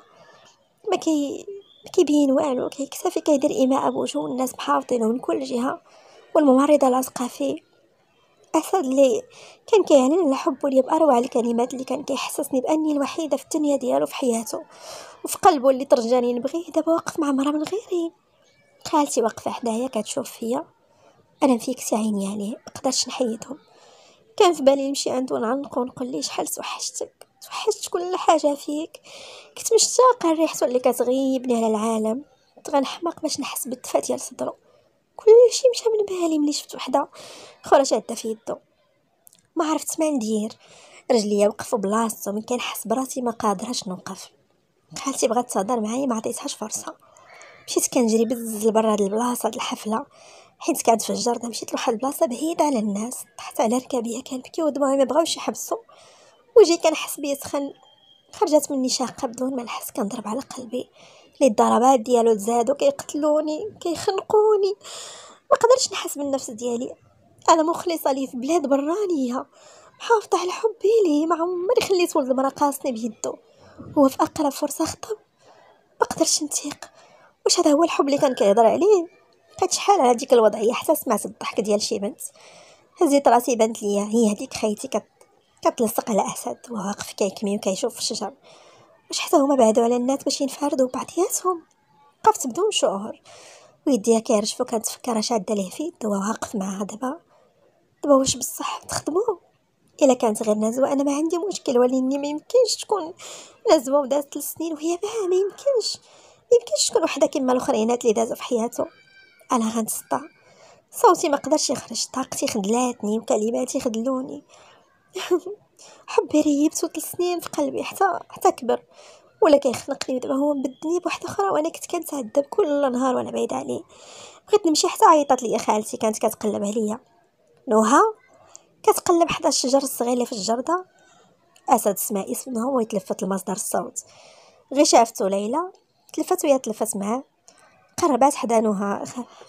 ما كيبين والو، كيكتفي كيدير ايماء بوجهه والناس محاوطينه من كل جهه، والممرضه لاصقه فيه. أسد اللي كان كيعلن على حبه لي بأروع الكلمات، اللي كان كيحسسني بأني الوحيدة في الدنيا ديالو، في حياته وفي قلبه، اللي ترجاني نبغيه. دابا واقف مع مرا من غيري. خالتي واقفة حدايا كتشوف فيا، أنا مفيكسي عيني عليه، مقدرش نحيدهم. كان في بالي نمشي عنده ونعنقو ونقول ليه شحال توحشت كل حاجة فيك، كنت مشتاقة لريحته اللي كتغيبني على العالم. كنت غنحماق باش نحس بالدفا ديال صدرو. كل شي مشى من بالي ملي شفت وحدة اخرى شادة في يدو. ما عرفت ما ندير، رجليا وقفوا بلاصتو، من كنحس براسي ما قادراش نوقف. خالتي بغات تهضر معايا، ما عطيتهاش فرصه. مشيت كنجري بزز لبرا هاد البلاصه، هاد الحفله، حيت كانت في الجرده. مشيت لواحد البلاصه بعيده على الناس، طحت على ركابيه، كنبكي ودموعي ما بغاوش يحبسوا، وجهي كنحس بيه سخن. خرجت مني شاقه بدون ما نحس، كنضرب على قلبي، لي الضربات ديالو تزادوا، كيقتلوني كيخنقوني. ما قدرتش نحس بالنفس ديالي، انا مخلصه ليه في بلاد برانيه، محافظه على حبي ليه، ما عمري خليت ولد المرا قاصني بيدو. هو في اقرب فرصه خطب، ما قدرتش نتيق. واش هذا هو الحب اللي كان كيهضر عليه؟ بقيت شحال على ديك الوضعيه حتى سمعت الضحك ديال شي بنت. هزيت راسي، بانت ليا هي هذيك خيتي كتلصق على اسد وواقف كيكمي وكيشوف في الشجر. واش حتى هما بعدوا على الناس باش ينفردوا بعضياتهم؟ وقفت بدون شعور، ويديها كيرجفو، كنتفكر شاده ليه في يدو واقف معاها. دابا واش بصح تخدموا؟ الا كانت غير نزوه انا ما عندي مشكل، ولكن ما يمكنش تكون نزوه ودازت 3 سنين وهي باها. ما يمكنش تكون وحده كما الاخرينات اللي دازوا في حياته. انا غنسطع، صوتي ما قدرش يخرج، طاقتي خدلاتني وكلماتي خدلوني. حبي ريبتو 3 سنين في قلبي حتى كبر، ولا كيخنقني. دابا هو مبدني بوحده اخرى، وانا كنت كنتعذب كل نهار وانا بعيد عليه. بغيت نمشي حتى عيطات لي خالتي، كانت كتقلب عليا. نوها كتقلب حدا الشجر الصغير اللي في الجرده. اسد سمع اسمها ويتلفت لمصدر الصوت، غير شافتو ليلى، تلفت وهي تلفت معاه. قربات حدا نوها.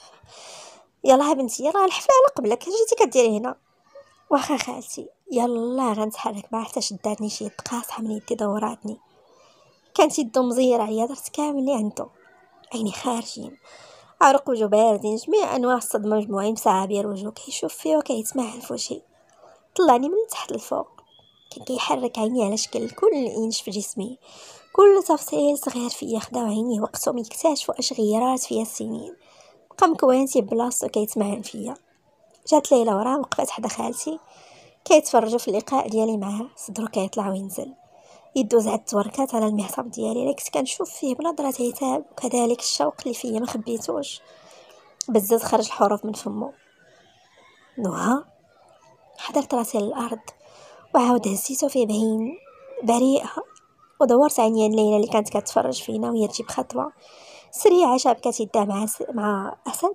يلا بنتي، يلا الحفله على قبلك، جيتي كديري هنا؟ واخا خالتي، يلا غنتحرك معاه. حتى شداتني شي يد قاصحه من يدي، دوراتني، كانت يدو مزيره عليا، درت كامل اللي عنده. عيني خارجين، عرق وجو باردين، جميع انواع الصدمه مجموعين، مسعابير وجو كيشوف فيا وكيتمعن في وجهي. طلعني من تحت الفوق، كان كيحرك عينيه على شكل كل انش في جسمي. كل تفصيل صغير فيا خداو عينيه وقتهم يكتشفوا اش غيرات فيا السنين. بقى مكوانتي بلاصتو كيتمعن فيا. جات ليلى وراه وقفات حدا خالتي كيتفرجوا في اللقاء ديالي معاه، صدرو كيطلع وينزل، يدوز عد توركات على المعصم ديالي اللي كنت كنشوف فيه بنظرة عتاب، وكذلك الشوق اللي فيا ما خبيتوش. بزز خرج الحروف من فمو. نوها. حضرت راسي للارض وعاود هزيتو في بعين بريئة، ودورت عينيا ليلى اللي كانت كتفرج فينا وهي تجيب خطوه سريعه شابكات يدها مع اسد،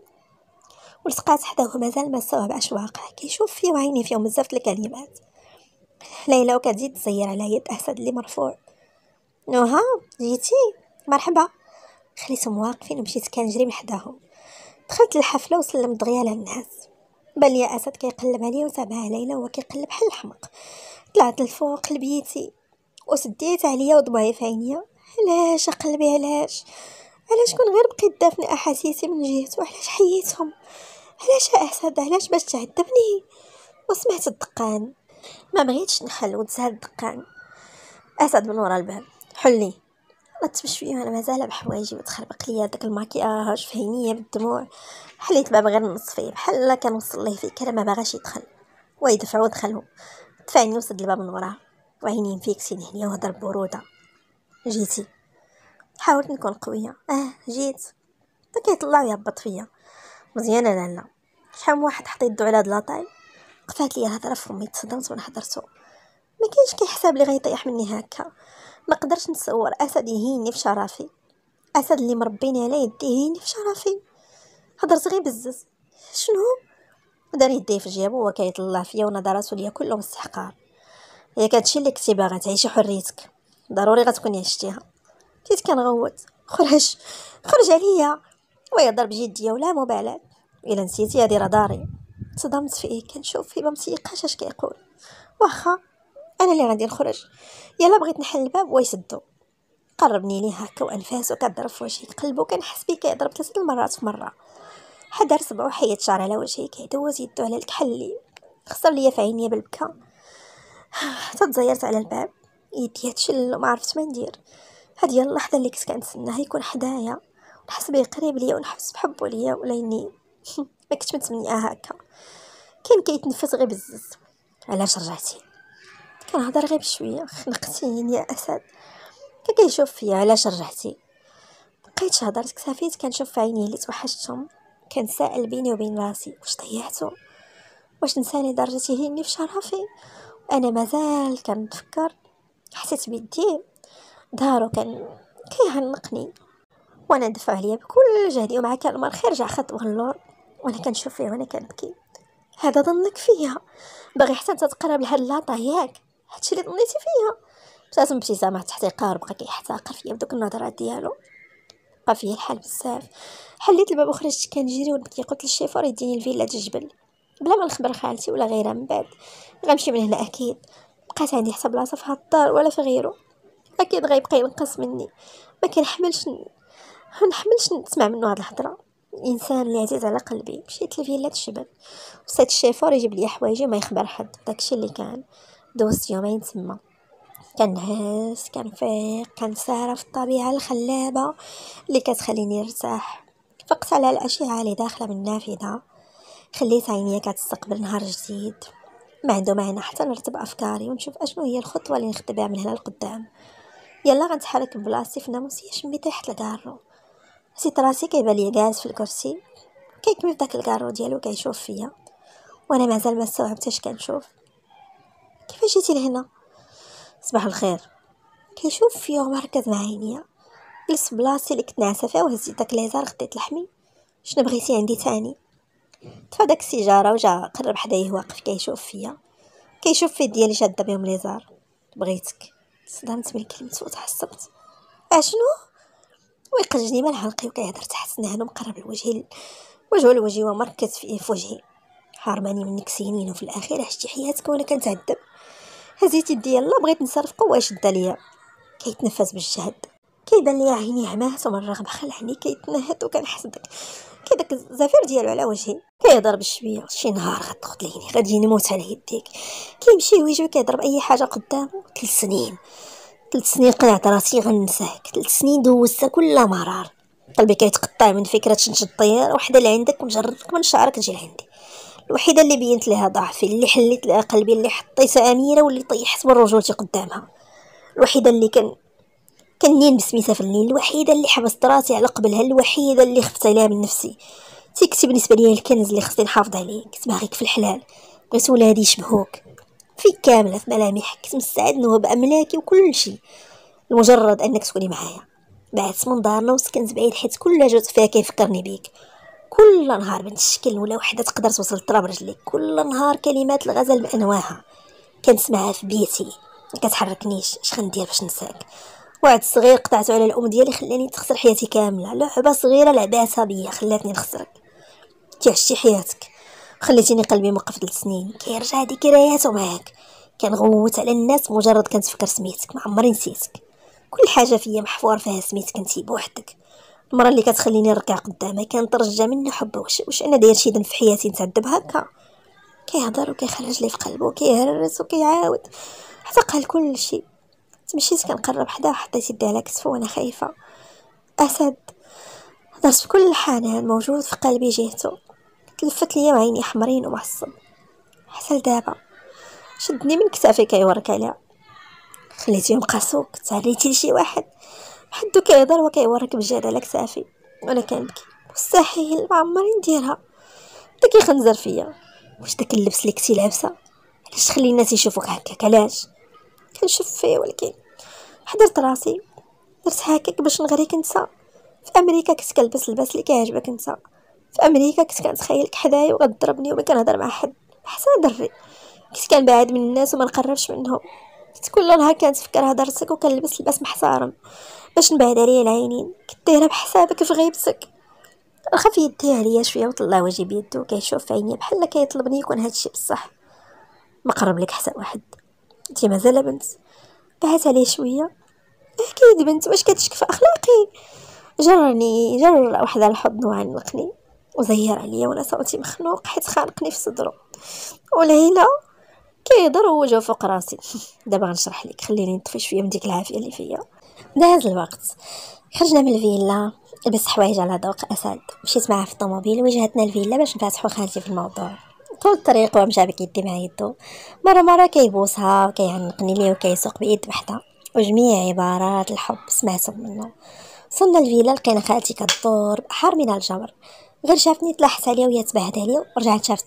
ولصقات حداه مازال ما استوعب اشواقه كيشوف فيا وعيني فيهم بزاف الكلمات. ليلى وكتزيد تزير على يد اسد اللي مرفوع. نوها جيتي؟ مرحبا. خليتهم واقفين ومشيت كنجري من حداهم. دخلت الحفله وسلمت دغيا على الناس. بان لي اسد كيقلب عليا وتابع ليلى وهو كيقلب بحال الحمق. طلعت لفوق لبيتي وسديت عليا وضبعي في عينيا. علاش قلبي علاش كون غير بقيت دافني احاسيسي من جهته؟ علاش حييتهم؟ علاش اسد؟ علاش باش تعذبني؟ وسمعت الدقان. ما بغيتش نخل وتزاد الدقان. اسد من ورا الباب. حلي. رتب شويه وانا مازال بحوايجي وتخربق ليا داك الماكياج في عينيا بالدموع. حليت الباب غير نص فيه بحال كنوصل ليه فيه كلام ما باغاش يدخل ويدفعوا دخلوا. دفعني وسد الباب من وراه وعيني مفيكسين هنيا وهضر ببروده. جيتي؟ حاولت نكون قويه. جيت. كيطلع ويهبط فيا. مزيانه لالا. شحال من واحد حط يدو على هاد لاطاي. قفات لي الهضره فمي تصدمت وانا حضرتو. ما كاينش كيحسب لي غيطيح مني هكا. ما قدرتش نتصور اسد يهيني في شرفي. اسد اللي مربيني على يديه يهيني في شرفي. هضرت غير بزز. شنو؟ دار يديه في جيبو وهو كيطلع فيا ونظراته ليا كلهم استحقار. ياك هادشي اللي كنتي باغا تعيشي حريتك ضروري غتكوني عشتيها. بديت كنغوت. خرج عليا ويضرب بجديه ولا مبالاه. الا نسيتي هادي راه داري. تصدمت فيه كنشوف فيه ما متيقاش اش كيقول. واخا انا اللي غادي نخرج. يلا بغيت نحل الباب ويسدو. قربني ليه هكا وانفاسو كضرب في وجهي. قلبو كنحس بيه كيضرب 3 المرات في مره. حدر صبعو حيد شعر على وجهي كيدوز يدو على الكحل اللي خسر ليا في عينيا بالبكا. حتى تزيرت على الباب يدي تشل وما عرفت ما ندير. هذه هي اللحظه اللي كنت كنتسناها يكون حدايا ونحس بيه قريب ليا ونحس بحبه ليا ولاني ما كنت متمنياها هكا. كان كيتنفس غير بزز. علاش رجعتي؟ كنهضر غير بشويه. خنقتيني يا اسد. كان كيشوف فيا. علاش رجعتي؟ بقيت هضرت كسافيت كنشوف في عينيه اللي توحشتهم. كان سائل بيني وبين راسي واش ضيعته؟ واش نساني درجه يهيني في شرفي؟ انا مازال كنتفكر. حسيت بيديه ظهرو كان كيعنقني وانا ندفع عليا بكل جهدي ومع كلمه الخير رجع خط غلور وانا كنشوف فيه وانا كنبكي. هذا ظنك فيا؟ باغي حتى انت تقرب لهاد اللاطا ياك؟ هادشي اللي ظنيتي فيا؟ ابتسم ابتسامه تحتقار بقى كيحتقر فيا بدوك النظرات ديالو. بقى فيا الحال بزاف. حليت الباب وخرجت كنجري ونبكي. قلت للشيفور يديني الفيلا الجبل بلا ما نخبر خالتي ولا غيرها. من بعد غنمشي من هنا اكيد. بقات عندي حتى بلاصه في هاد الدار ولا في غيره. اكيد غيبقى ينقص مني. ما نحملش نسمع منه هاد الهضره. الانسان اللي عزيز على قلبي. مشيت لفيلا الجبل وصيت الشيفور يجيب لي حوايجي وما يخبر حد. داكشي اللي كان. دوزت يومين تما كنهز كنفيق كنسارة في الطبيعه الخلابه اللي كتخليني نرتاح. فقت على الاشعه اللي داخله من النافذه. خليت عينيا كتستقبل نهار جديد. ما عنده معنى حتى نرتب افكاري ونشوف اشنو هي الخطوه اللي نخدبها من هنا لقدام. يلا غنتحرك بلاصتي في ناموسيه. شميت ريحه الكارو. حسيت راسي كيبان ليا جالس في الكرسي كيكمل داك الكارو ديالو كيشوف فيا وانا مازال ما استوعبتش كنشوف. كيفاش جيتي لهنا؟ صباح الخير. كيشوف فيا ومركز مع عينيا. جلست بلاصتي اللي كنت ناعسه فيها وهزيت داك ليزار خديت لحمي. شنو بغيتي عندي تاني؟ طفى داك السيجاره وجا قرب حدايا واقف كيشوف فيا. كيشوف في ديالي شاده بهم ليزار. بغيتك. صدمت من كلمته وتعصبت. اشنو؟ ويقجني مال حلقي وكيهضر تحت سنانو مقرب الوجه وجهه لوجهي ومركز فيه في وجهي. حرماني منك سنين وفي الاخير عشتي حياتك وانا كنتعذب. هزيت يدي يلا بغيت نصرف قوه شد ليا. كيتنفس بالجهد. كيبان لي عيني عمات ومن الرغم خلعني كيتنهد وكنحس كي داك الزفير ديالو على وجهي كيضرب شويه. شي نهار غتقتليني غادي نموت على يديك. كيمشي ويجي كيضرب اي حاجه قدامه. 3 سنين قنعت راسي غنساك. 3 سنين دوزتها كل مرار. قلبي كيتقطع من فكره تنشد الطياره وحده اللي عندك ونجرك من شعرك تجي لعندي. الوحيده اللي بينت لها ضعفي، اللي حليت لها قلبي، اللي حطيتها اميره واللي طيحت من رجولتي قدامها. الوحيده اللي كنين بسميتها في الليل. الوحيده اللي حبست راسي على قبلها. الوحيده اللي خفت عليها من نفسي. تيكتي بالنسبه لي الكنز اللي خصني نحافظ عليه. كنت باغيك في الحلال، بغيت ولادي يشبهوك فيك كامله، في ملامحك. كنت مستعد نوهب املاكي وكل شيء لمجرد انك تكوني معايا. بعثت من دارنا وسكنت بعيد حيت كل جوز فيها كيفكرني بيك. كل نهار بنت الشكل ولا وحده تقدر توصل للتراب رجليك. كل نهار كلمات الغزل بانواعها كنسمعها في بيتي ما كتحركنيش. اش غندير باش نساك؟ وعد صغير قطعته على الام ديالي خلاني تخسر حياتي كامله. لعبه صغيره لعباتها بيا خلاتني نخسرك. تعشتي حياتك خليتيني قلبي موقف 3 سنين. كيرجع ذكرياته معاك. كنغوت على الناس مجرد كنتفكر سميتك. ما عمري نسيتك. كل حاجه فيا محفور فيها سميتك انتي بوحدك. المرة اللي كتخليني نركع قدامها كنترجى منه حبه. واش انا داير شي ذنب في حياتي نتعذب هكا؟ كيهضر وكيخرج لي في قلبه وكيهرس وكيعاود حتى قال كل شيء. تمشيت كنقرب حداه وحطيت يدي على كتفه وانا خايفه. اسد درت بكل حنان موجود في قلبي جهته. تلفت ليا وعيني حمرين ومعصب. حتى لدابا شدني من كتافي كيورك عليها. خليتيهم قاسوك تعريتي لشي واحد. حدو كيهضر وكيورك بجهد على كتافي وانا كنبكي. مستحيل ما عمري نديرها. بدا كيخنزر فيا. واش داك اللبس اللي كنتي لابسه علاش تخلي الناس يشوفوك هكاك؟ علاش؟ كنشوف فيه ولكن حضرت راسي درت هكاك باش نغريك انت. في امريكا كنت كنلبس اللباس اللي كيعجبك انت. في امريكا كنت كنتخيلك حدايا وغتضربني وما كنهضر مع حد حسن دري. كنت كنبعد من الناس وما نقربش منهم. كنت كل نهار كنتفكر هضرتك وكنلبس لباس محترم باش نبعد عليا العينين. كنت دايره بحسابك في غيبتك. رخف يديه عليا شويه وطلع وجهي بيدو وكيشوف في عينيا بحال كيطلبني يكون هادشي بصح. ما قرب لك حتى واحد. انتي مازال بنت. بعت عليه شويه. اكيد بنت واش كتشك في اخلاقي؟ جر واحد على الحضن وعنقني وزير عليا وانا صوتي مخنوق حيت خانقني في صدره. وليلى كيهضر ووجهه فوق راسي. دابا غنشرح لك. خليني نطفي شويه من ديك العافيه اللي فيا. داز الوقت. خرجنا من الفيلا. لبست حوايج على ذوق اسد. مشيت معاه في الطوموبيل وجهتنا الفيلا باش نفتحوا خالتي في الموضوع. طول الطريق ومشى بيدي مع يدو. مره كيبوسها وكيعنقني ليه وكيسوق بيد وحده وجميع عبارات الحب سمعتهم منه. وصلنا الفيلا لقينا خالتي كدور بحر من الجمر. غير شافتني تلاحت عليا وهي تبعد عليا ورجعت شافت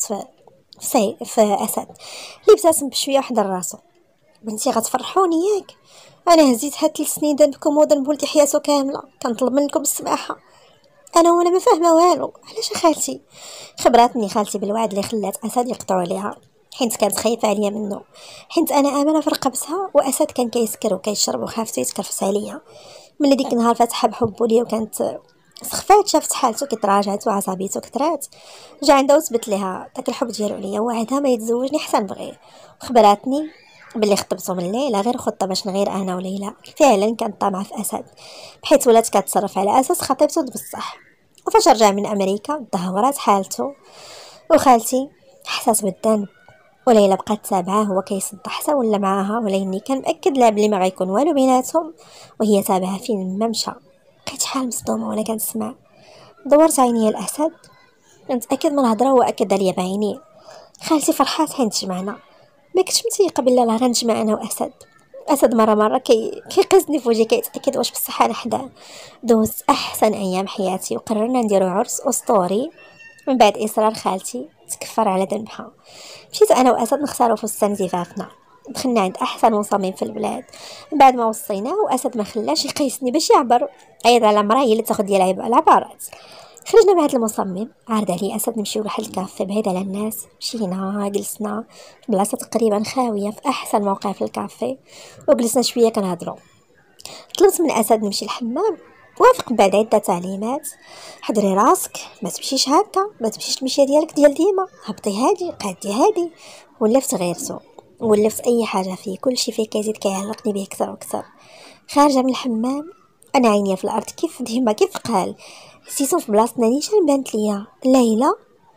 في اسد اللي ابتسم بشويه وحضر راسو. بنتي غتفرحوني ياك؟ انا هزيت هاد 3 سنين ذنبكم وذنب ولدي حياته كامله. كنطلب منكم السماحه. انا وانا ما فاهمه والو. علاش خالتي؟ خبراتني خالتي بالوعد اللي خلات اسد يقطعوا عليها حيت كانت خايفه عليا منه. حيت انا امنه في رقبتها واسد كان كيسكر وكيشرب وخافته يتكرفس عليا. من ديك النهار فتحها بحبه ليا وكانت سخفات. شافت حالته كتراجعت وعصبيته كثرات. جا عندها وثبت ليها داك الحب ديالو ليا وعدها ما يتزوجني حتى نبغيه. خبراتني باللي خطبته من ليلى غير خطه باش نغير انا وليلى. فعلا كانت طامعه في اسد بحيث ولات كتصرف على اساس خطيبته بصح. وفاش رجع من امريكا تدهورات حالته وخالتي حسات بالذنب. وليلى بقات تابعاه هو كيصدح حتى ولا معاها. وليني كان مأكد لها بلي ما غيكون والو بيناتهم وهي تابعه فين ما مشى. بقيت شحال مصدومه وانا كنسمع. دورت عيني الاسد نتاكد من الهضره هو اكد عليا بعينيه. خالتي فرحات حين تجمعنا. ما كنتش متيقه بلا لا غنجمع انا واسد. اسد مره كيقزني في وجهي كيتاكد واش بصح انا حداه. دوزت احسن ايام حياتي وقررنا نديرو عرس اسطوري. من بعد اصرار خالتي تكفر على ذنبها مشيت انا واسد نختاروا فستان زفافنا. دخلنا عند احسن مصمم في البلاد. من بعد ما وصيناه واسد ما خلاش يقيسني باش يعبر. عيط على مراه هي اللي تاخذ ديال العبارات. خرجنا مع هذا المصمم. عرض علي اسد نمشيو لواحد الكافي بعيد على الناس. مشينا جلسنا في بلاصه تقريبا خاويه في احسن موقع في الكافي وجلسنا شويه كنهضروا. طلبت من اسد نمشي الحمام. وافق بعد عده تعليمات. حضري راسك ما تمشيش هكا. ما تمشيش المشيه ديالك ديال ديما. هبطي هادي قعدي هادي. ولفت غيرته ولفت اي حاجه فيه. كل شيء فيه كيزيد كيعلقني به اكثر واكثر. خارجه من الحمام انا عينيا في الارض كيف ديما كيف قال. حسيتو في بلاصتنا نيشان بانت ليا ليلى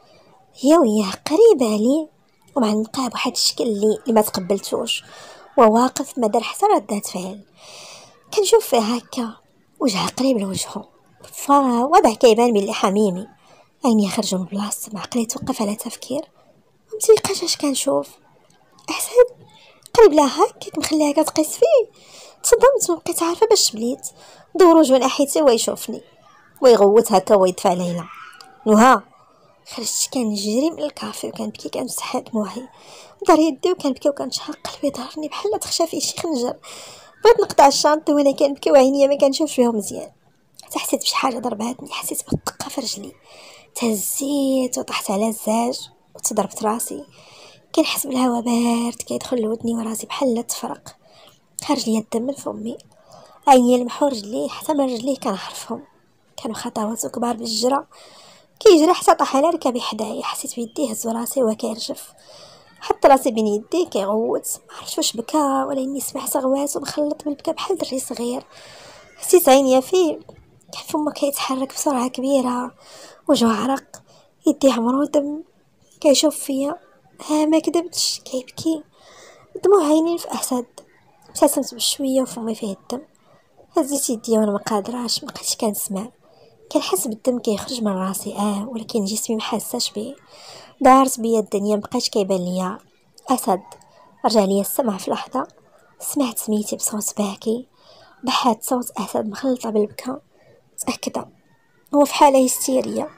هي وياه قريبه عليه، ومعنقاه بواحد الشكل اللي ما تقبلتوش، وواقف ما دار حتى ردات فعل. كنشوف فيه هكا وجهه قريب لوجهه، فوضع كيبان بلي حميمي. عيني خرجوا من بلاصتي، عقلي توقف على تفكير ومتيقاش اش كنشوف. احسن قريب لها هكاك مخليها كتقيس فيه. تصدمت وبقيت عارفه باش بليت دورو جو ناحيتي ويشوفني ويغوت هكا ويدفع ليلى. نهى خرجت كنجري من الكافي وكنبكي كنمسح دموعي، دار يدي وكنبكي وكنشهق قلبي ضرني بحال تخشى فيه شي خنجر. بغيت نقطع الشانطه وانا كنبكي وعينيا ما كنشوفش فيهم مزيان، حتى حسيت بشي حاجه ضرباتني، حسيت بدقه في رجلي، تهزيت وطحت على الزاج وتضربت راسي. كنحس بالهواء بارد كيدخل لودني وراسي بحال تفرق، خرج لي الدم من فمي. عيني لمحو رجلي حتى من رجليه كنعرفهم، كانوا خطوات كبار بالجرة. كيجري حتى طاح على ركبي حدايا، حسيت بيديه هز راسي وكيرجف، حط راسي بين يديه كيغوت. ما عرفتش واش بكى ولا اني سمعت غوات ومخلط بالبكا بحال دري صغير. حسيت عينيا فيه كان فمه كيتحرك بسرعه كبيره، وجهه عرق، يديه عمرو دم. كيشوف فيا، ها ما كدبتش كيبكي، دموع عيني في اسد. ابتسمت بشويه وفمي فيه الدم، هزيت يدي وانا ما قادراش، ما بقيتش كنسمع. كنحس بالدم كيخرج من راسي ولكن جسمي ما حاساش بيه. دارت بيا الدنيا، مبقاش كيبان ليا اسد. رجع ليا السمع في لحظه، سمعت سميتي بصوت باكي، بحات صوت اسد مخلطه بالبكا. متاكده هو في حاله هستيريه.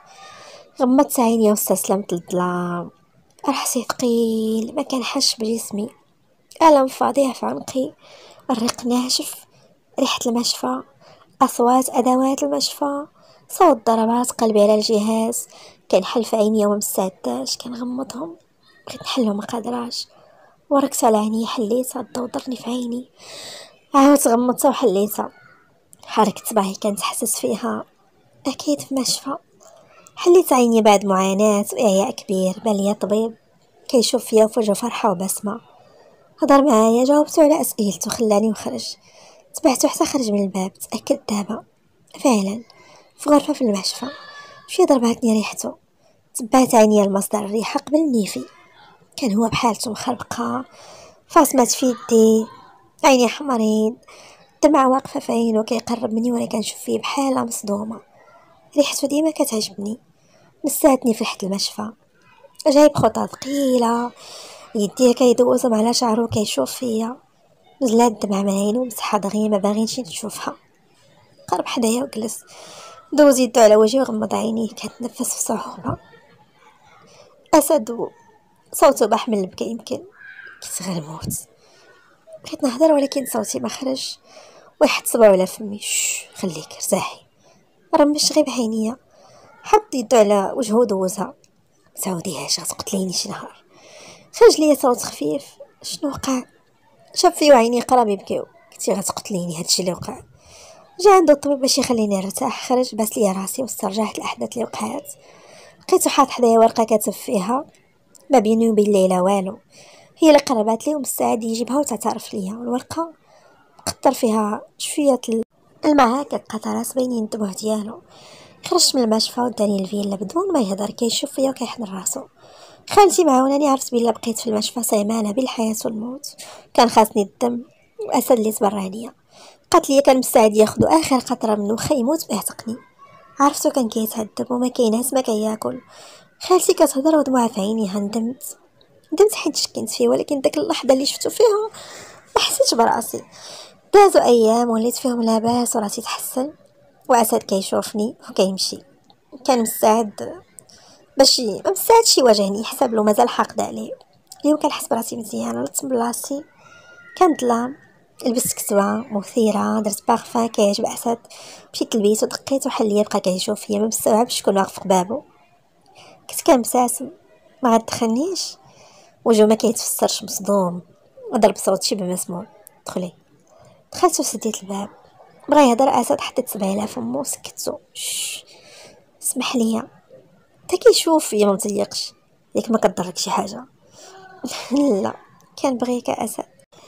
غمضت عيني واستسلمت للظلام. راسي ثقيل ما كنحش بجسمي، الم فظيع في عنقي، الريق ناشف، ريحه المشفى، اصوات ادوات المشفى، صوت ضربات قلبي على الجهاز. كنحل في عيني وما مستعداش، كنغمضهم، بغيت نحلهم ما قادراش. وركت على عيني حليتها، الضو ضرني في عيني، عاودت غمضتها وحليتها. حركت صباعي كانت حاسس فيها اكيد في مشفى. حليت عيني بعد معاناة وإعياء كبير. بان ليا طبيب كيشوف فيا وفوجه فرحة وبسمة، هضر معايا، جاوبتو على أسئلته، خلاني وخرج. تبعتو حتى خرج من الباب. تأكد دابا فعلا في غرفة في المشفى. شي ضرباتني ريحته، تبعت عيني المصدر الريحة قبل النيفي. كان هو بحالته مخربقة، فاصمات في يدي، عيني حمرين، دمعة واقفة في عينو. كيقرب مني وانا كنشوف فيه بحالة مصدومة. ريحته ديما كتعجبني، نساتني في ريحة المشفى. جايب خطى ثقيلة، يديه كيدوزهم على شعرو كيشوف فيا. نزلات الدمع من عينو مسحها دغيا، ما باغينش نشوفها. قرب حدايا وجلس، دوز يدو على وجهي وغمض عينيه، كتنفس بصعوبة. أسد صوته بحمل البكا، يمكن كنت غنموت. بغيت نهضر ولكن صوتي ما خرج. واحد صبعو على فمي، خليك ارتاحي، رمش غير بعينيا. حط يدو على وجهه ودوزها. سعوديهاش غتقتليني شي نهار. خرج ليا صوت خفيف، شنو وقع؟ شاف فيه عيني قرب يبكيو. قلتي غتقتليني، هادشي اللي وقع. جا عنده الطبيب باش يخليني نرتاح، خرج باس ليا راسي واسترجعت الاحداث اللي وقعات. لقيتو حاط حدايا ورقه كاتب فيها ما بيني وبين ليلى والو، هي اللي قربات لي ومستعد يجيبها وتعترف ليا. والورقه قطر فيها شويه الماء هكا قطرات بينين الدموع ديالو. خرجت من المشفى وداني الفيلا بدون ما يهضر، كيشوف فيا وكيحضر راسو. خالتي معاوناني، عرفت بلا بقيت في المشفى صيمانه بين الحياه والموت. كان خاصني الدم واسد اللي تبرع ليا. قالت لي كان مستعد ياخذ اخر قطره منه، خا يموت ويعتقني. عرفتو كان كيتهذب وما كينعس ما كياكل. خالتي كتهضر ودموعها في عينيها. ندمت حيت شكيت فيه، ولكن داك اللحظه اللي شفتو فيها ما حسيتش براسي. دازو ايام وليت فيهم لاباس وراسي تحسن، واسد كيشوفني وكيمشي. كان مستعد باش ما مستعدش يواجهني، حسب له مازال حاقد عليه. اليوم كنحس براسي مزيان، رحت من بلاصتي، كان ظلام، لبست كسوه مثيره، درت بارفان كيعجب اسد. مشيت للبيت ودقيت وحل ليا، بقى كيشوف فيا ما مستوعبش شكون واقف بابو. كنت كنبتسم، ما غتدخلنيش. وجهو ما كيتفسرش، مصدوم، وضرب صوت شبه مسموع. دخلي. دخلت وسديت الباب. بغا يهضر اسد، حطيت صبعي على فمو وسكتو. اسمح لي، تا كيشوف فيا ما متيقش، ياك ما كضرك شي حاجه. لا، كان بغيك اسد.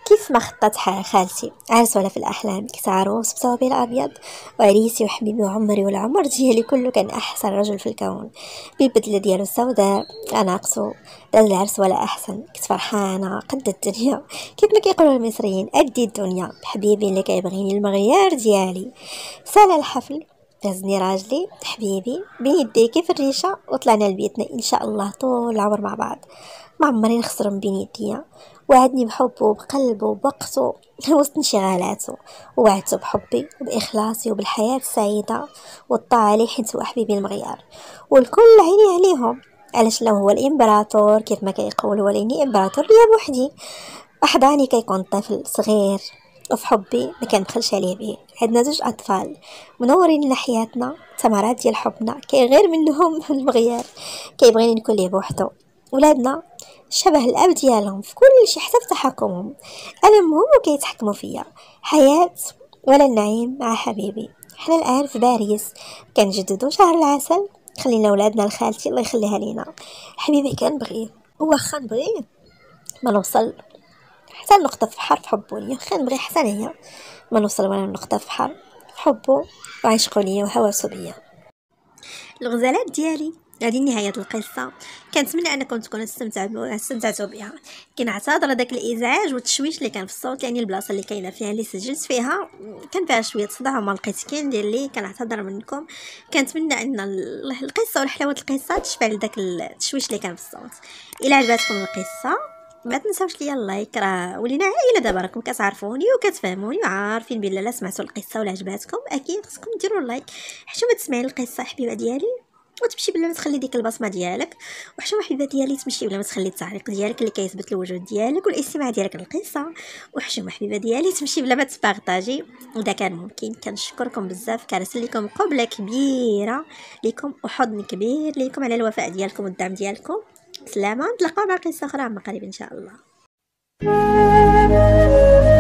كيف ما خطط خالتي عرس ولا في الأحلام، كنت عروس بصوابي الأبيض، وعريسي وحبيبي وعمري والعمر ديالي كله كان أحسن رجل في الكون بالبدلة ديالو السوداء. أنا أقصو لا العرس ولا أحسن، كنت فرحانة قد الدنيا كيف ما كيقولوا المصريين أدي الدنيا بحبيبي اللي كيبغيني المغيار ديالي. سال الحفل، دازني راجلي حبيبي بين يديكي في الريشة، وطلعنا لبيتنا إن شاء الله طول العمر مع بعض. ما عمري نخسر من بين يديا، وعدني بحبه وبقلبه وبوقته وسط انشغالاته، ووعدته بحبي وبإخلاصي وبالحياة السعيدة والطاعة لي، حيت هو حبيبي المغيار والكل عيني عليهم. علاش لو هو الامبراطور كيف ما كيقول، وليني امبراطور ليا بوحدي. أحضاني كيكون طفل صغير، وفي حبي ما كنبخلش عليه به. عندنا زوج أطفال منورين لنا حياتنا، ثمرات ديال حبنا كيغير منهم المغيار كيبغيني نكون ليه بوحدو. ولادنا شبه الاب ديالهم في كل شيء حتى في تحكمهم، انا امهم وكيتحكموا فيا. حياة ولا النعيم مع حبيبي. حنا الان في باريس كنجددوا شهر العسل، خلينا ولادنا لخالتي الله يخليها لينا. حبيبي كنبغيه واخا نبغيه ما نوصل حتى النقطة في بحر في حبه ليا، خلينا نبغي حتى هي ما نوصل ولا نقطة في بحر في حبه وعشقه ليا وهوسه بيا. الغزالات ديالي هذه نهاية القصة، كنتمنى انكم تكونوا استمتعتوا بها. كنعتذر داك الازعاج والتشويش اللي كان في الصوت، يعني البلاصه اللي كاينه فيها اللي سجلت فيها كان فيها شويه صداع وما لقيت كاين ديال لي، كنعتذر منكم. كنتمنى ان القصه وحلاوه القصه تشبع لذاك التشويش اللي كان في الصوت. الى عجبتكم القصه ما تنساوش ليا اللايك، راه ولينا عائله دابا، راكم كتعرفوني وكتفهموني وعارفين بلا لا سمعتوا القصه ولا عجباتكم اكيد خصكم ديروا اللايك. حشومه تسمعي القصه حبيبه ديالي وتمشي بلا ما تخلي ديك البصمه ديالك، وحشومه حبيبه ديالي تمشي بلا ما تخلي التعليق ديالك اللي كيثبت الوجود ديالك والاستماع ديالك للقصه. وحشومه حبيبه ديالي تمشي بلا ما تبارطاجي اذا كان ممكن. كنشكركم بزاف، كنرسل لكم قبله كبيره لكم وحضن كبير لكم على الوفاء ديالكم والدعم ديالكم. سلامه، نتلاقاو مع قصه اخرى عما قريب ان شاء الله.